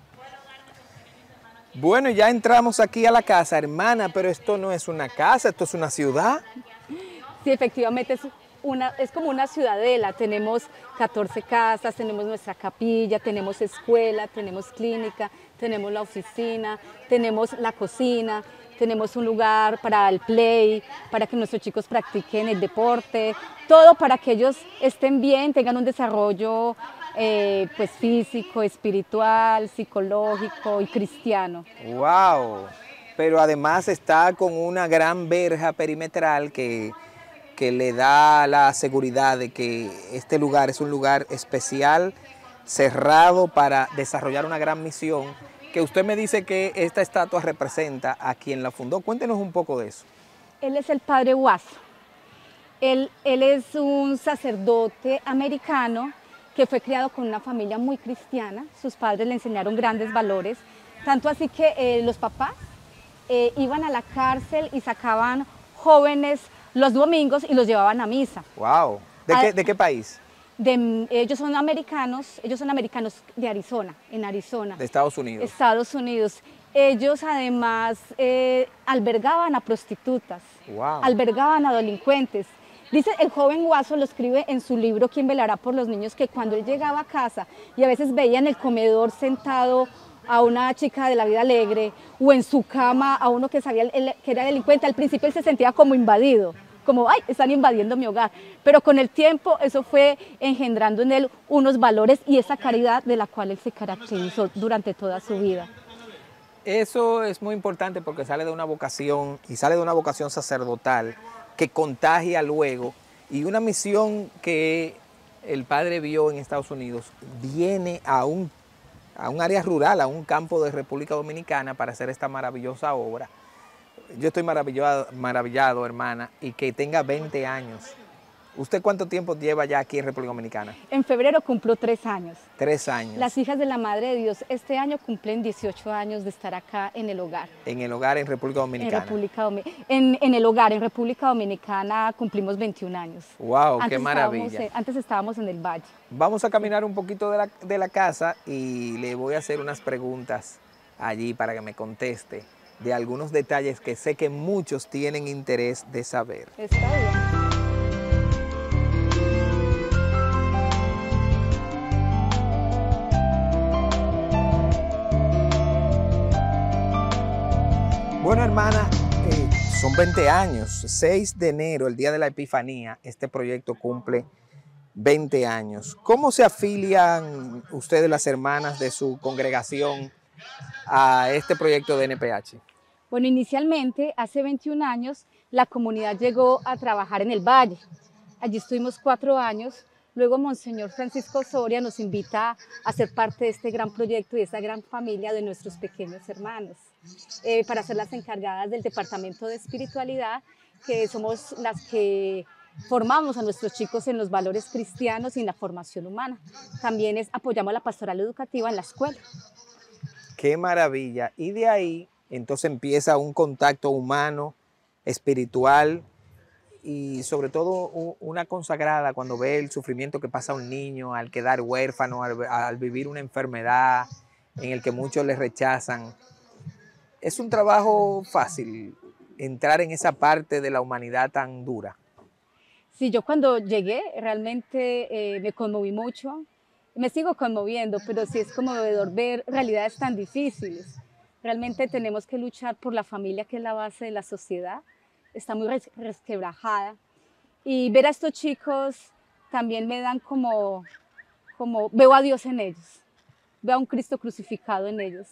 Bueno, ya entramos aquí a la casa, hermana, pero esto no es una casa, esto es una ciudad. Sí, efectivamente es como una ciudadela. Tenemos 14 casas, tenemos nuestra capilla, tenemos escuela, tenemos clínica, tenemos la oficina, tenemos la cocina, tenemos un lugar para el play, para que nuestros chicos practiquen el deporte, todo para que ellos estén bien, tengan un desarrollo pues físico, espiritual, psicológico y cristiano. ¡Wow! Pero además está con una gran verja perimetral que le da la seguridad de que este lugar es un lugar especial, cerrado para desarrollar una gran misión, que usted me dice que esta estatua representa a quien la fundó. Cuéntenos un poco de eso. Él es el padre Huaso. Él es un sacerdote americano que fue criado con una familia muy cristiana. Sus padres le enseñaron grandes valores, tanto así que los papás iban a la cárcel y sacaban jóvenes los domingos y los llevaban a misa. Wow. ¿De qué país? Ellos son americanos de Arizona, en Arizona. De Estados Unidos. Estados Unidos. Ellos además albergaban a prostitutas, Wow. albergaban a delincuentes. Dice el joven Guaso, lo escribe en su libro ¿Quién velará por los niños?, que cuando él llegaba a casa y a veces veía en el comedor sentado a una chica de la vida alegre o en su cama a uno que sabía que era delincuente, al principio él se sentía como invadido, como, ay, están invadiendo mi hogar. Pero con el tiempo eso fue engendrando en él unos valores y esa caridad de la cual él se caracterizó durante toda su vida. Eso es muy importante porque sale de una vocación y sale de una vocación sacerdotal que contagia luego, y una misión que el padre vio en Estados Unidos viene a un área rural, a un campo de República Dominicana para hacer esta maravillosa obra. Yo estoy maravillado, hermana, y que tenga 20 años. ¿Usted cuánto tiempo lleva ya aquí en República Dominicana? En febrero cumplo 3 años. 3 años. Las hijas de la Madre de Dios este año cumplen 18 años de estar acá en el hogar. En el hogar en República Dominicana. En el hogar en República Dominicana cumplimos 21 años. ¡Wow! ¡Qué maravilla! Antes estábamos en el valle. Vamos a caminar un poquito de la casa y le voy a hacer unas preguntas allí para que me conteste de algunos detalles que sé que muchos tienen interés de saber. Está bien. Bueno, hermana, son 20 años, 6 de enero, el día de la Epifanía, este proyecto cumple 20 años. ¿Cómo se afilian ustedes, las hermanas de su congregación, a este proyecto de NPH? Bueno, inicialmente, hace 21 años, la comunidad llegó a trabajar en el Valle. Allí estuvimos 4 años. Luego, Monseñor Francisco Soria nos invita a ser parte de este gran proyecto y de esta gran familia de nuestros pequeños hermanos, para ser las encargadas del Departamento de Espiritualidad, que somos las que formamos a nuestros chicos en los valores cristianos y en la formación humana. También apoyamos la pastoral educativa en la escuela. ¡Qué maravilla! Y de ahí, entonces empieza un contacto humano, espiritual, y sobre todo una consagrada cuando ve el sufrimiento que pasa un niño al quedar huérfano, al vivir una enfermedad en el que muchos le rechazan. Es un trabajo fácil entrar en esa parte de la humanidad tan dura. Sí, yo cuando llegué realmente me conmoví mucho, me sigo conmoviendo, pero sí es conmovedor ver realidades tan difíciles. Realmente tenemos que luchar por la familia, que es la base de la sociedad. Está muy resquebrajada, y ver a estos chicos también me dan como veo a Dios en ellos, veo a un Cristo crucificado en ellos,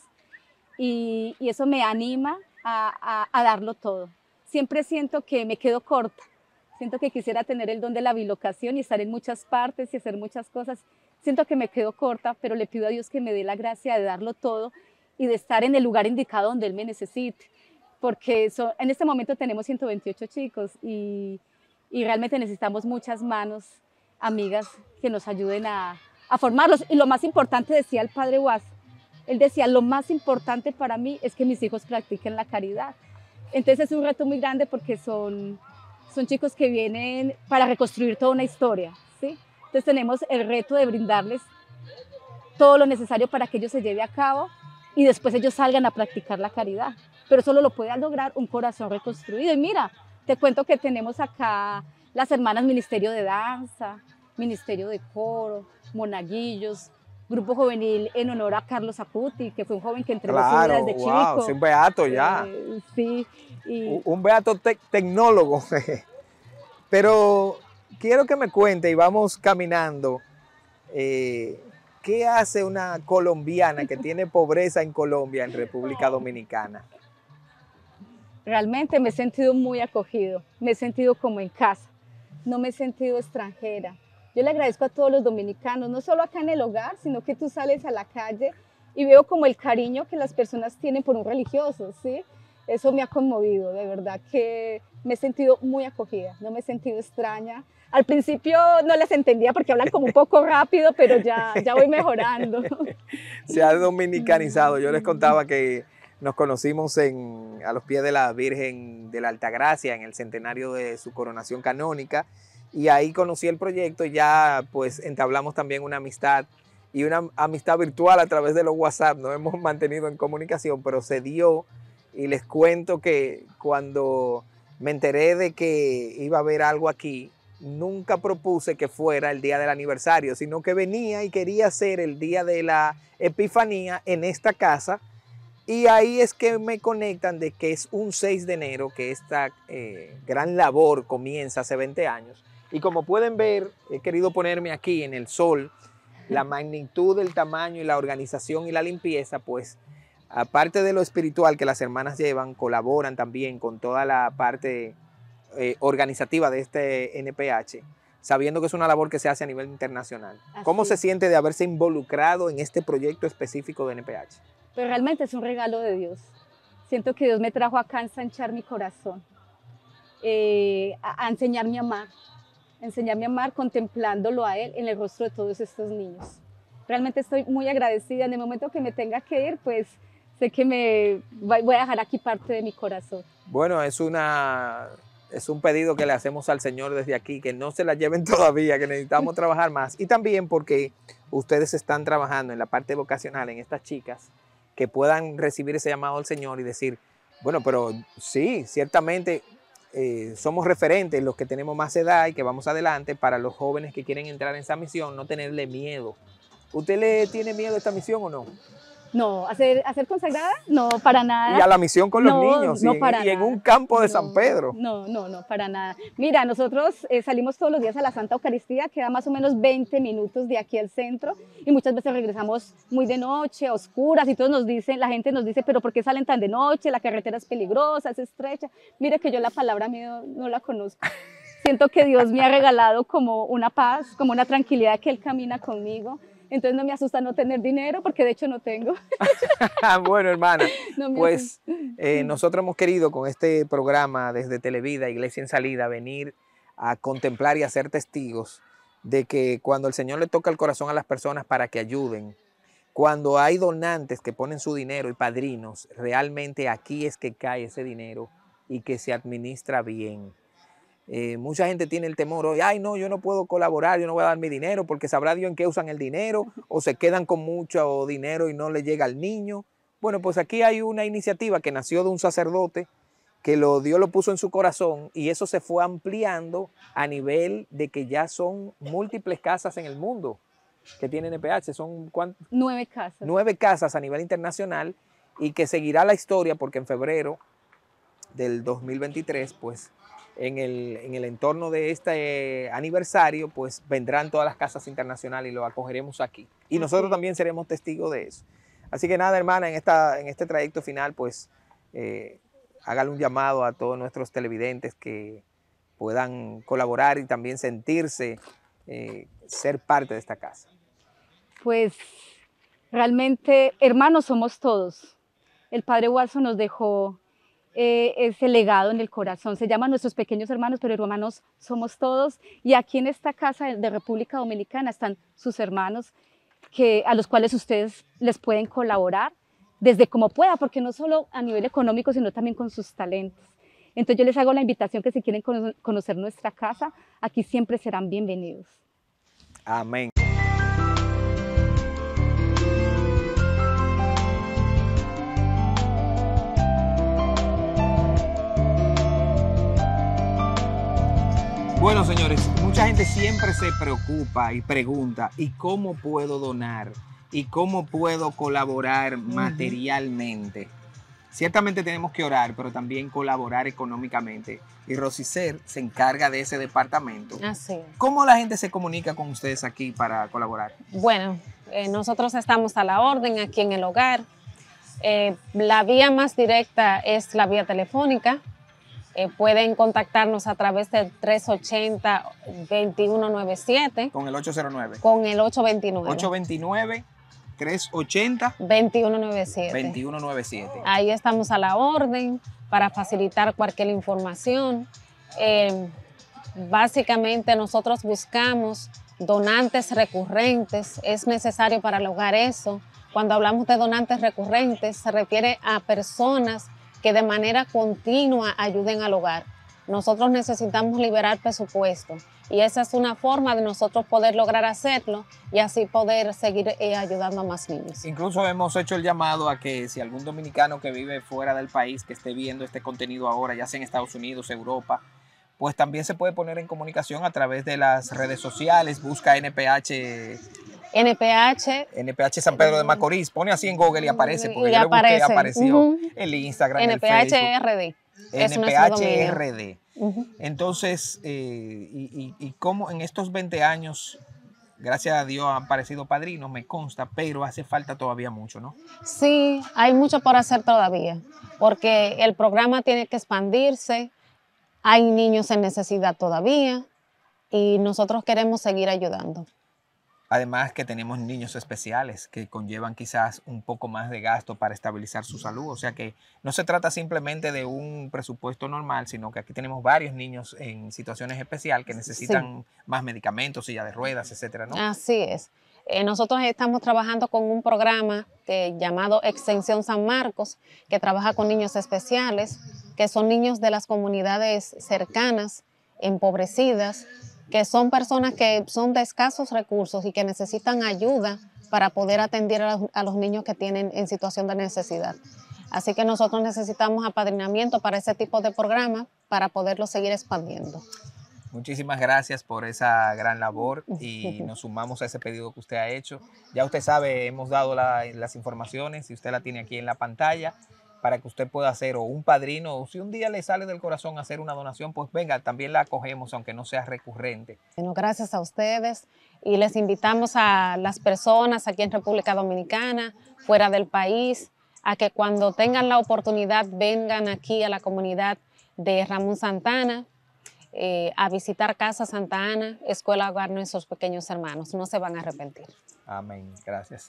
y eso me anima a darlo todo. Siempre siento que me quedo corta, siento que quisiera tener el don de la bilocación y estar en muchas partes y hacer muchas cosas. Siento que me quedo corta, pero le pido a Dios que me dé la gracia de darlo todo y de estar en el lugar indicado donde Él me necesite. Porque en este momento tenemos 128 chicos y realmente necesitamos muchas manos amigas que nos ayuden a formarlos. Y lo más importante, decía el padre Guaso, él decía, lo más importante para mí es que mis hijos practiquen la caridad. Entonces es un reto muy grande porque son chicos que vienen para reconstruir toda una historia, ¿sí? Entonces tenemos el reto de brindarles todo lo necesario para que ellos se lleve a cabo y después ellos salgan a practicar la caridad. Pero solo lo puede lograr un corazón reconstruido. Y mira, te cuento que tenemos acá las hermanas Ministerio de Danza, Ministerio de Coro, Monaguillos, Grupo Juvenil en honor a Carlos Acuti, que fue un joven que entregó su vida desde chico. Soy un beato ya. Sí. Un beato tecnólogo. Pero quiero que me cuente, y vamos caminando, ¿qué hace una colombiana que tiene pobreza en Colombia, en República Dominicana? Realmente me he sentido muy acogido, me he sentido como en casa, no me he sentido extranjera. Yo le agradezco a todos los dominicanos, no solo acá en el hogar, sino que tú sales a la calle y veo como el cariño que las personas tienen por un religioso, ¿sí? Eso me ha conmovido, de verdad que me he sentido muy acogida, no me he sentido extraña. Al principio no les entendía porque hablan como un poco rápido, pero ya voy mejorando. Se ha dominicanizado. Yo les contaba que nos conocimos a los pies de la Virgen de la Altagracia en el centenario de su coronación canónica, y ahí conocí el proyecto y ya pues entablamos también una amistad y una amistad virtual a través de los WhatsApp. Nos hemos mantenido en comunicación, pero se dio, y les cuento que cuando me enteré de que iba a haber algo aquí, nunca propuse que fuera el día del aniversario, sino que venía y quería hacer el día de la Epifanía en esta casa. Y ahí es que me conectan de que es un 6 de enero que esta gran labor comienza hace 20 años. Y como pueden ver, he querido ponerme aquí en el sol, la magnitud del tamaño y la organización y la limpieza, pues aparte de lo espiritual que las hermanas llevan, colaboran también con toda la parte organizativa de este NPH, sabiendo que es una labor que se hace a nivel internacional. ¿Cómo se siente de haberse involucrado en este proyecto específico de NPH? Pero realmente es un regalo de Dios. Siento que Dios me trajo acá a ensanchar mi corazón, a enseñarme a amar contemplándolo a Él en el rostro de todos estos niños. Realmente estoy muy agradecida. En el momento que me tenga que ir, pues sé que voy a dejar aquí parte de mi corazón. Bueno, es un pedido que le hacemos al Señor desde aquí, que no se la lleven todavía, que necesitamos trabajar más. Y también porque ustedes están trabajando en la parte vocacional, en estas chicas, que puedan recibir ese llamado del Señor y decir, bueno, pero sí, ciertamente somos referentes los que tenemos más edad y que vamos adelante, para los jóvenes que quieren entrar en esa misión, no tenerle miedo. ¿Usted le tiene miedo a esta misión o no? No, ¿a ser consagrada? No, para nada. Y a la misión con los niños, no, y en un campo de San Pedro. No, para nada. Mira, nosotros salimos todos los días a la Santa Eucaristía, queda más o menos 20 minutos de aquí al centro, y muchas veces regresamos muy de noche, a oscuras, y todos la gente nos dice, pero ¿por qué salen tan de noche? La carretera es peligrosa, es estrecha. Mire que yo la palabra miedo no la conozco. Siento que Dios me ha regalado como una paz, como una tranquilidad, que Él camina conmigo. Entonces no me asusta no tener dinero, porque de hecho no tengo. Bueno, hermana, pues nosotros hemos querido con este programa desde Televida, Iglesia en Salida, venir a contemplar y a ser testigos de que cuando el Señor le toca el corazón a las personas para que ayuden, cuando hay donantes que ponen su dinero y padrinos, realmente aquí es que cae ese dinero y que se administra bien. Mucha gente tiene el temor hoy, ay no, yo no puedo colaborar, yo no voy a dar mi dinero porque sabrá Dios en qué usan el dinero, o se quedan con mucho dinero y no le llega al niño. Bueno, pues aquí hay una iniciativa que nació de un sacerdote que Dios lo puso en su corazón, y eso se fue ampliando a nivel de que ya son múltiples casas en el mundo que tienen NPH. Son 9 casas. 9 casas a nivel internacional, y que seguirá la historia porque en febrero del 2023, pues en el entorno de este aniversario, pues vendrán todas las casas internacionales y lo acogeremos aquí. Y nosotros también seremos testigos de eso. Así que nada, hermana, en este trayecto final, pues hágale un llamado a todos nuestros televidentes que puedan colaborar y también sentirse, ser parte de esta casa. Pues realmente hermanos somos todos. El Padre Walso nos dejó ese legado en el corazón. Se llaman nuestros pequeños hermanos, pero hermanos somos todos. Y aquí en esta casa de República Dominicana están sus hermanos, a los cuales ustedes les pueden colaborar desde como pueda, porque no solo a nivel económico, sino también con sus talentos. Entonces yo les hago la invitación que si quieren conocer nuestra casa, aquí siempre serán bienvenidos. Amén. Bueno, señores, mucha gente siempre se preocupa y pregunta, ¿y cómo puedo donar? ¿Y cómo puedo colaborar materialmente? Ciertamente tenemos que orar, pero también colaborar económicamente. Y Rosicer se encarga de ese departamento. Así. ¿Cómo la gente se comunica con ustedes aquí para colaborar? Bueno, nosotros estamos a la orden aquí en el hogar. La vía más directa es la vía telefónica. Pueden contactarnos a través del 380-2197. Con el 809. Con el 829. 380 2197. 2197. Ahí estamos a la orden para facilitar cualquier información. Básicamente nosotros buscamos donantes recurrentes, es necesario para lograr eso. Cuando hablamos de donantes recurrentes se refiere a personas que de manera continua ayuden al hogar. Nosotros necesitamos liberar presupuesto y esa es una forma de nosotros poder lograr hacerlo y así poder seguir ayudando a más niños. Incluso hemos hecho el llamado a que si algún dominicano que vive fuera del país, que esté viendo este contenido ahora, ya sea en Estados Unidos, Europa, pues también se puede poner en comunicación a través de las redes sociales, busca NPH San Pedro de Macorís, pone así en Google y aparece, porque yo le busqué, apareció el Instagram, el Facebook. NPHRD. Entonces, y cómo en estos 20 años, gracias a Dios, han aparecido padrinos, me consta, pero hace falta todavía mucho, ¿no? Sí, hay mucho por hacer todavía, porque el programa tiene que expandirse, hay niños en necesidad todavía y nosotros queremos seguir ayudando. Además que tenemos niños especiales que conllevan quizás un poco más de gasto para estabilizar su salud. O sea que no se trata simplemente de un presupuesto normal, sino que aquí tenemos varios niños en situaciones especiales que necesitan más medicamentos, silla de ruedas, etcétera, ¿no? Así es. Nosotros estamos trabajando con un programa llamado Extensión San Marcos, que trabaja con niños especiales, que son niños de las comunidades cercanas, empobrecidas, que son personas que son de escasos recursos y que necesitan ayuda para poder atender a los niños que tienen en situación de necesidad. Así que nosotros necesitamos apadrinamiento para ese tipo de programa para poderlo seguir expandiendo. Muchísimas gracias por esa gran labor y nos sumamos a ese pedido que usted ha hecho. Ya usted sabe, hemos dado las informaciones y usted la tiene aquí en la pantalla para que usted pueda hacer o un padrino o si un día le sale del corazón hacer una donación, pues venga, también la acogemos aunque no sea recurrente. Bueno, gracias a ustedes y les invitamos a las personas aquí en República Dominicana, fuera del país, a que cuando tengan la oportunidad vengan aquí a la comunidad de Ramón Santana, a visitar Casa Santa Ana, Escuela Hogar Nuestros Pequeños Hermanos. No se van a arrepentir. Amén. Gracias.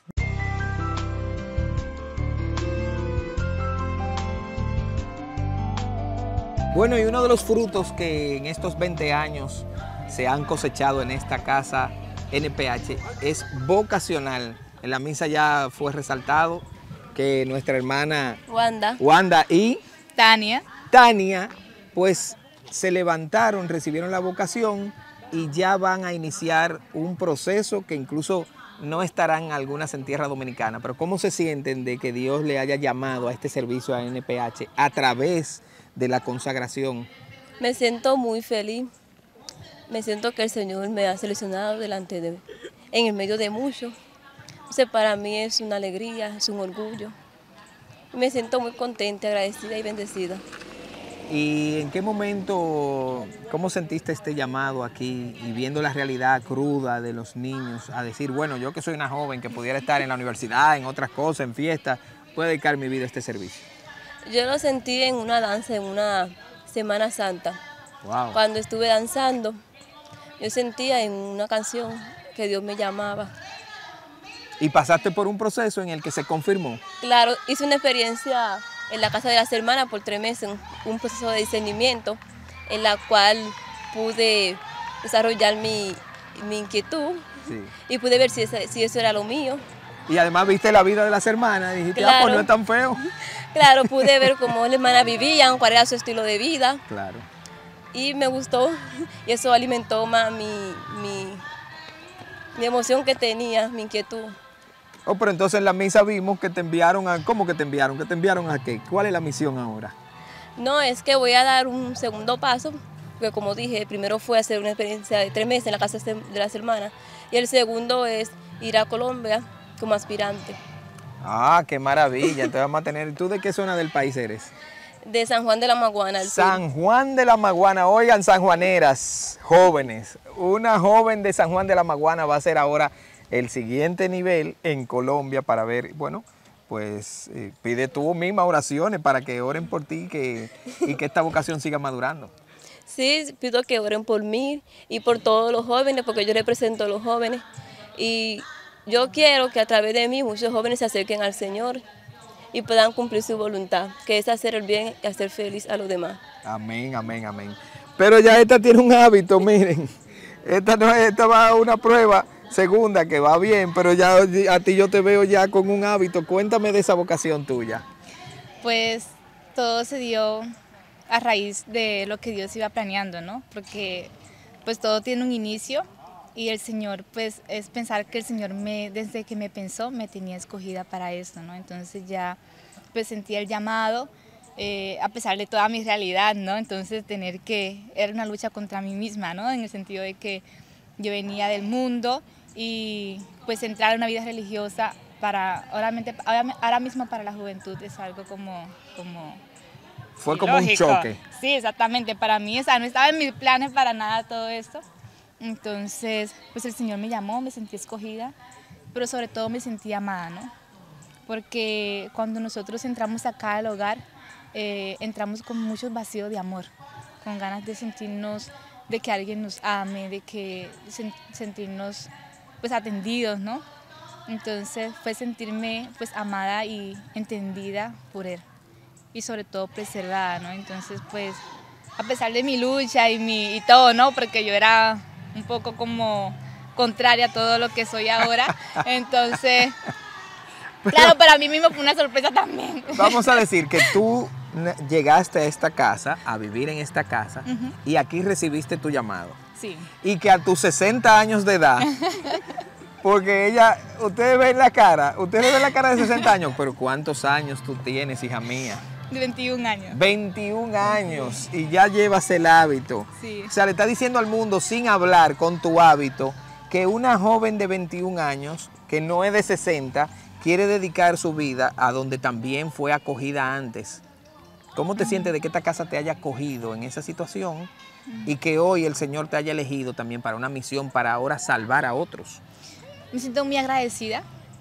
Bueno, y uno de los frutos que en estos 20 años se han cosechado en esta casa NPH es vocacional. En la misa ya fue resaltado que nuestra hermana Wanda y Tania, pues se levantaron, recibieron la vocación y ya van a iniciar un proceso que incluso no estarán algunas en tierra dominicana. Pero ¿cómo se sienten de que Dios le haya llamado a este servicio a NPH a través de la consagración? Me siento muy feliz. Me siento que el Señor me ha seleccionado en el medio de muchos. Entonces para mí es una alegría, es un orgullo. Me siento muy contenta, agradecida y bendecida. ¿Y en qué momento, cómo sentiste este llamado aquí y viendo la realidad cruda de los niños a decir, bueno, yo que soy una joven que pudiera estar en la universidad, en otras cosas, en fiestas, puedo dedicar mi vida a este servicio? Yo lo sentí en una danza, en una Semana Santa. Wow. Cuando estuve danzando, yo sentía en una canción que Dios me llamaba. ¿Y pasaste por un proceso en el que se confirmó? Claro, hice una experiencia en la Casa de las Hermanas por 3 meses, un proceso de discernimiento en la cual pude desarrollar mi inquietud y pude ver si eso era lo mío. Y además viste la vida de las hermanas y dijiste, claro, pues no es tan feo. Claro, pude ver cómo las hermanas vivían, cuál era su estilo de vida. Claro. Y me gustó y eso alimentó más mi emoción que tenía, mi inquietud. Oh, pero entonces en la misa vimos que te enviaron a... ¿Cómo que te enviaron? ¿Que te enviaron a qué? ¿Cuál es la misión ahora? No, es que voy a dar un segundo paso, porque como dije, el primero fue hacer una experiencia de 3 meses en la Casa de las Hermanas, y el segundo es ir a Colombia como aspirante. Ah, qué maravilla, te vamos a tener... ¿Tú de qué zona del país eres? De San Juan de la Maguana. San Juan de la Maguana, oigan sanjuaneras, jóvenes, una joven de San Juan de la Maguana va a ser ahora el siguiente nivel en Colombia para ver, bueno, pues pide tú misma oraciones para que oren por ti y que esta vocación siga madurando. Sí, pido que oren por mí y por todos los jóvenes, porque yo represento a los jóvenes y yo quiero que a través de mí muchos jóvenes se acerquen al Señor y puedan cumplir su voluntad, que es hacer el bien y hacer feliz a los demás. Amén, amén, amén. Pero ya esta tiene un hábito, miren. Esta va a una prueba segunda que va bien, pero ya a ti yo te veo ya con un hábito. Cuéntame de esa vocación tuya. Pues todo se dio a raíz de lo que Dios iba planeando, ¿no? Porque pues todo tiene un inicio y el Señor, pues es pensar que el Señor desde que me pensó, me tenía escogida para esto, ¿no? Entonces ya pues sentí el llamado, a pesar de toda mi realidad, ¿no? Entonces era una lucha contra mí misma, ¿no? En el sentido de que yo venía del mundo y pues entrar en una vida religiosa ahora mismo para la juventud es algo como fue como un choque. Sí, exactamente, para mí, o sea, no estaba en mis planes para nada todo esto. Entonces, pues el Señor me llamó, me sentí escogida, pero sobre todo me sentí amada, ¿no? Porque cuando nosotros entramos acá al hogar, entramos con muchos vacíos de amor, con ganas de sentirnos, de que alguien nos ame, de que sentirnos pues atendidos, ¿no? Entonces fue sentirme pues amada y entendida por Él y sobre todo preservada, ¿no? Entonces pues a pesar de mi lucha y todo, ¿no? Porque yo era un poco como contraria a todo lo que soy ahora, entonces claro, para mí mismo fue una sorpresa también. Vamos a decir que tú llegaste a esta casa, a vivir en esta casa, y aquí recibiste tu llamado. Sí. Y que a tus 60 años de edad, porque ustedes ven la cara de 60 años, pero ¿cuántos años tú tienes, hija mía? De 21 años. 21 años y ya llevas el hábito. Sí. O sea, le está diciendo al mundo sin hablar con tu hábito que una joven de 21 años, que no es de 60, quiere dedicar su vida a donde también fue acogida antes. ¿Cómo te sientes de que esta casa te haya acogido en esa situación y que hoy el Señor te haya elegido también para una misión, para ahora salvar a otros? Me siento muy agradecida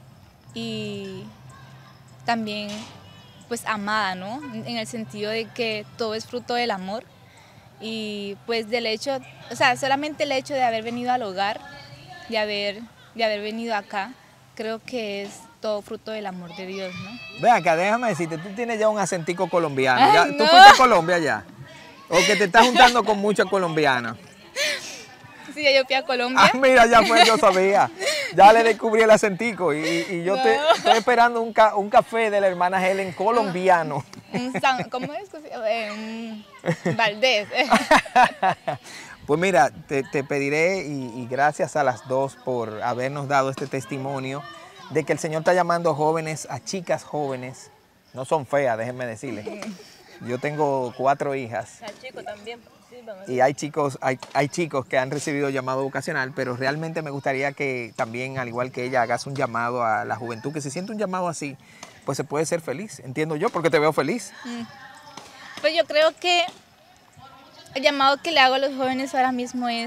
y también pues amada, ¿no? En el sentido de que todo es fruto del amor y pues del hecho, o sea, solamente el hecho de haber venido al hogar, de haber venido acá, creo que es todo fruto del amor de Dios, ¿no? Ve acá, déjame decirte, tú tienes ya un acentico colombiano. Ay, ¿Ya? no. ¿Tú fuiste a Colombia ya? ¿O que te estás juntando con muchas colombianas? Sí, yo fui a Colombia. Ah, mira, ya pues yo sabía. Ya le descubrí el acentico y yo estoy esperando un café de la hermana Helen colombiano. ¿Cómo es? Valdés. Pues mira, te pediré y gracias a las dos por habernos dado este testimonio de que el Señor está llamando a jóvenes, a chicas jóvenes. No son feas, déjenme decirles. Yo tengo 4 hijas. Al chico también. Y hay chicos que han recibido llamado vocacional, pero realmente me gustaría que también, al igual que ella, hagas un llamado a la juventud, que si siente un llamado así, pues se puede ser feliz, entiendo yo, porque te veo feliz. Pues yo creo que el llamado que le hago a los jóvenes ahora mismo es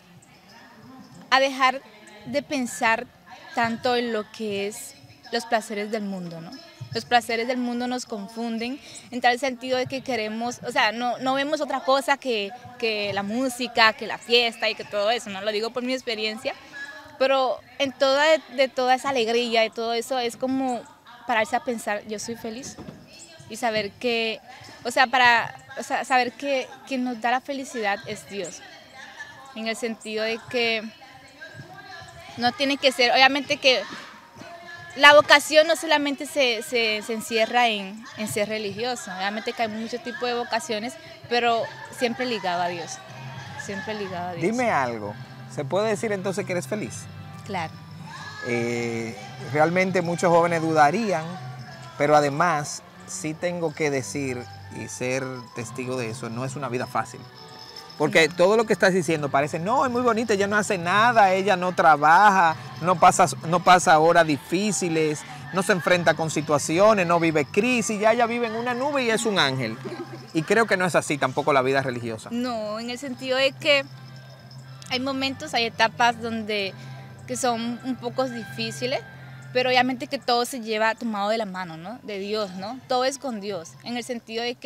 a dejar de pensar tanto en lo que es los placeres del mundo, ¿no? Los placeres del mundo nos confunden en tal sentido de que queremos, o sea, no vemos otra cosa que la música, que la fiesta y que todo eso, ¿no? Lo digo por mi experiencia, pero en de toda esa alegría y todo eso es como pararse a pensar, yo soy feliz y saber que, saber que quien nos da la felicidad es Dios, en el sentido de que no tiene que ser, obviamente que la vocación no solamente se encierra en ser religioso, obviamente que hay muchos tipos de vocaciones, pero siempre ligado a Dios, siempre ligado a Dios. Dime algo, ¿se puede decir entonces que eres feliz? Claro. Realmente muchos jóvenes dudarían, pero además sí tengo que decir y ser testigo de eso, no es una vida fácil. Porque todo lo que estás diciendo parece, no, es muy bonita, ella no hace nada, ella no trabaja, no pasa horas difíciles, no se enfrenta con situaciones, no vive crisis, ya ella vive en una nube y es un ángel. Y creo que no es así tampoco la vida religiosa. No, en el sentido de que hay momentos, hay etapas que son un poco difíciles, pero obviamente que todo se lleva tomado de la mano, ¿no? De Dios, ¿no? Todo es con Dios, en el sentido de que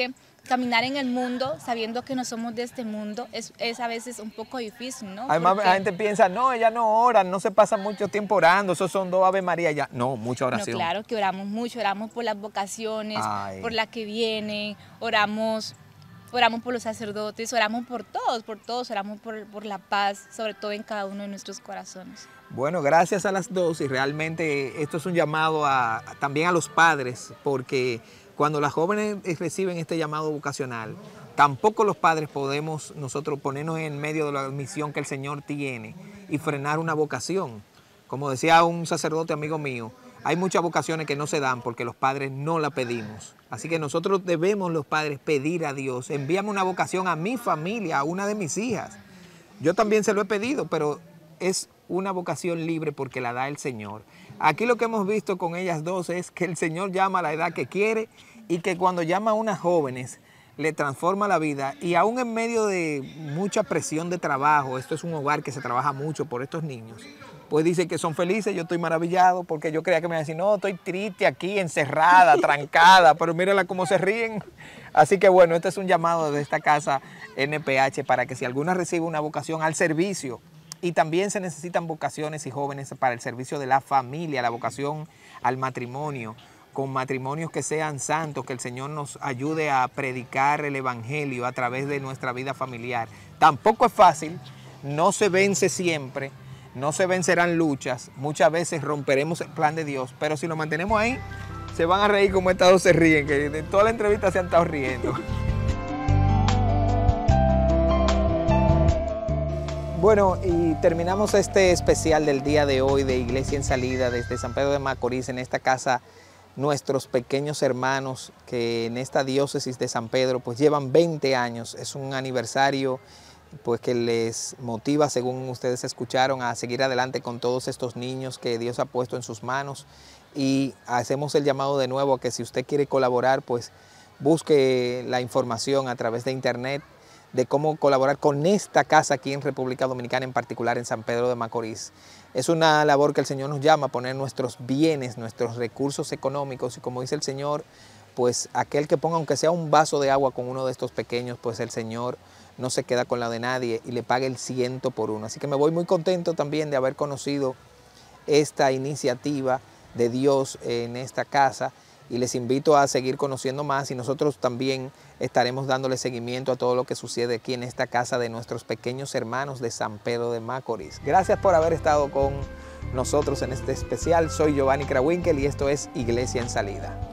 caminar en el mundo sabiendo que no somos de este mundo es a veces un poco difícil, ¿no? Además, Porque la gente piensa, no, ella no ora, no se pasa mucho tiempo orando, esos son 2 Ave María ya. No, mucha oración. no, claro que oramos mucho, oramos por las vocaciones, Ay. por las que vienen, oramos por los sacerdotes, oramos por todos, oramos por la paz, sobre todo en cada uno de nuestros corazones. Bueno, gracias a las 2 y realmente esto es un llamado también a los padres, porque cuando las jóvenes reciben este llamado vocacional, tampoco los padres podemos nosotros ponernos en medio de la misión que el Señor tiene y frenar una vocación. Como decía un sacerdote amigo mío, hay muchas vocaciones que no se dan porque los padres no la pedimos. Así que nosotros debemos los padres pedir a Dios, envíame una vocación a mi familia, a una de mis hijas. Yo también se lo he pedido, pero es una vocación libre porque la da el Señor. Aquí lo que hemos visto con ellas 2 es que el Señor llama a la edad que quiere y que cuando llama a unas jóvenes le transforma la vida, y aún en medio de mucha presión de trabajo, esto es un hogar que se trabaja mucho por estos niños, pues dicen que son felices. Yo estoy maravillado porque yo creía que me iban a decir, no, estoy triste aquí, encerrada, trancada, pero mírala cómo se ríen. Así que bueno, este es un llamado de esta casa NPH para que si alguna recibe una vocación al servicio, y también se necesitan vocaciones y jóvenes para el servicio de la familia, la vocación al matrimonio, con matrimonios que sean santos, que el Señor nos ayude a predicar el Evangelio a través de nuestra vida familiar. Tampoco es fácil, no se vence siempre, no se vencerán luchas, muchas veces romperemos el plan de Dios, pero si lo mantenemos ahí, se van a reír como estas 2 se ríen, que de toda la entrevista se han estado riendo. Bueno, y terminamos este especial del día de hoy de Iglesia en Salida desde San Pedro de Macorís, en esta casa, nuestros pequeños hermanos que en esta diócesis de San Pedro pues llevan 20 años. Es un aniversario pues que les motiva, según ustedes escucharon, a seguir adelante con todos estos niños que Dios ha puesto en sus manos, y hacemos el llamado de nuevo a que si usted quiere colaborar, pues busque la información a través de internet de cómo colaborar con esta casa aquí en República Dominicana, en particular en San Pedro de Macorís. Es una labor que el Señor nos llama a poner nuestros bienes, nuestros recursos económicos, y como dice el Señor, pues aquel que ponga aunque sea un vaso de agua con uno de estos pequeños, pues el Señor no se queda con la de nadie y le paga el 100 por 1. Así que me voy muy contento también de haber conocido esta iniciativa de Dios en esta casa, y les invito a seguir conociendo más, y nosotros también estaremos dándole seguimiento a todo lo que sucede aquí en esta casa de nuestros pequeños hermanos de San Pedro de Macorís. Gracias por haber estado con nosotros en este especial. Soy Giovanni Krawinkel y esto es Iglesia en Salida.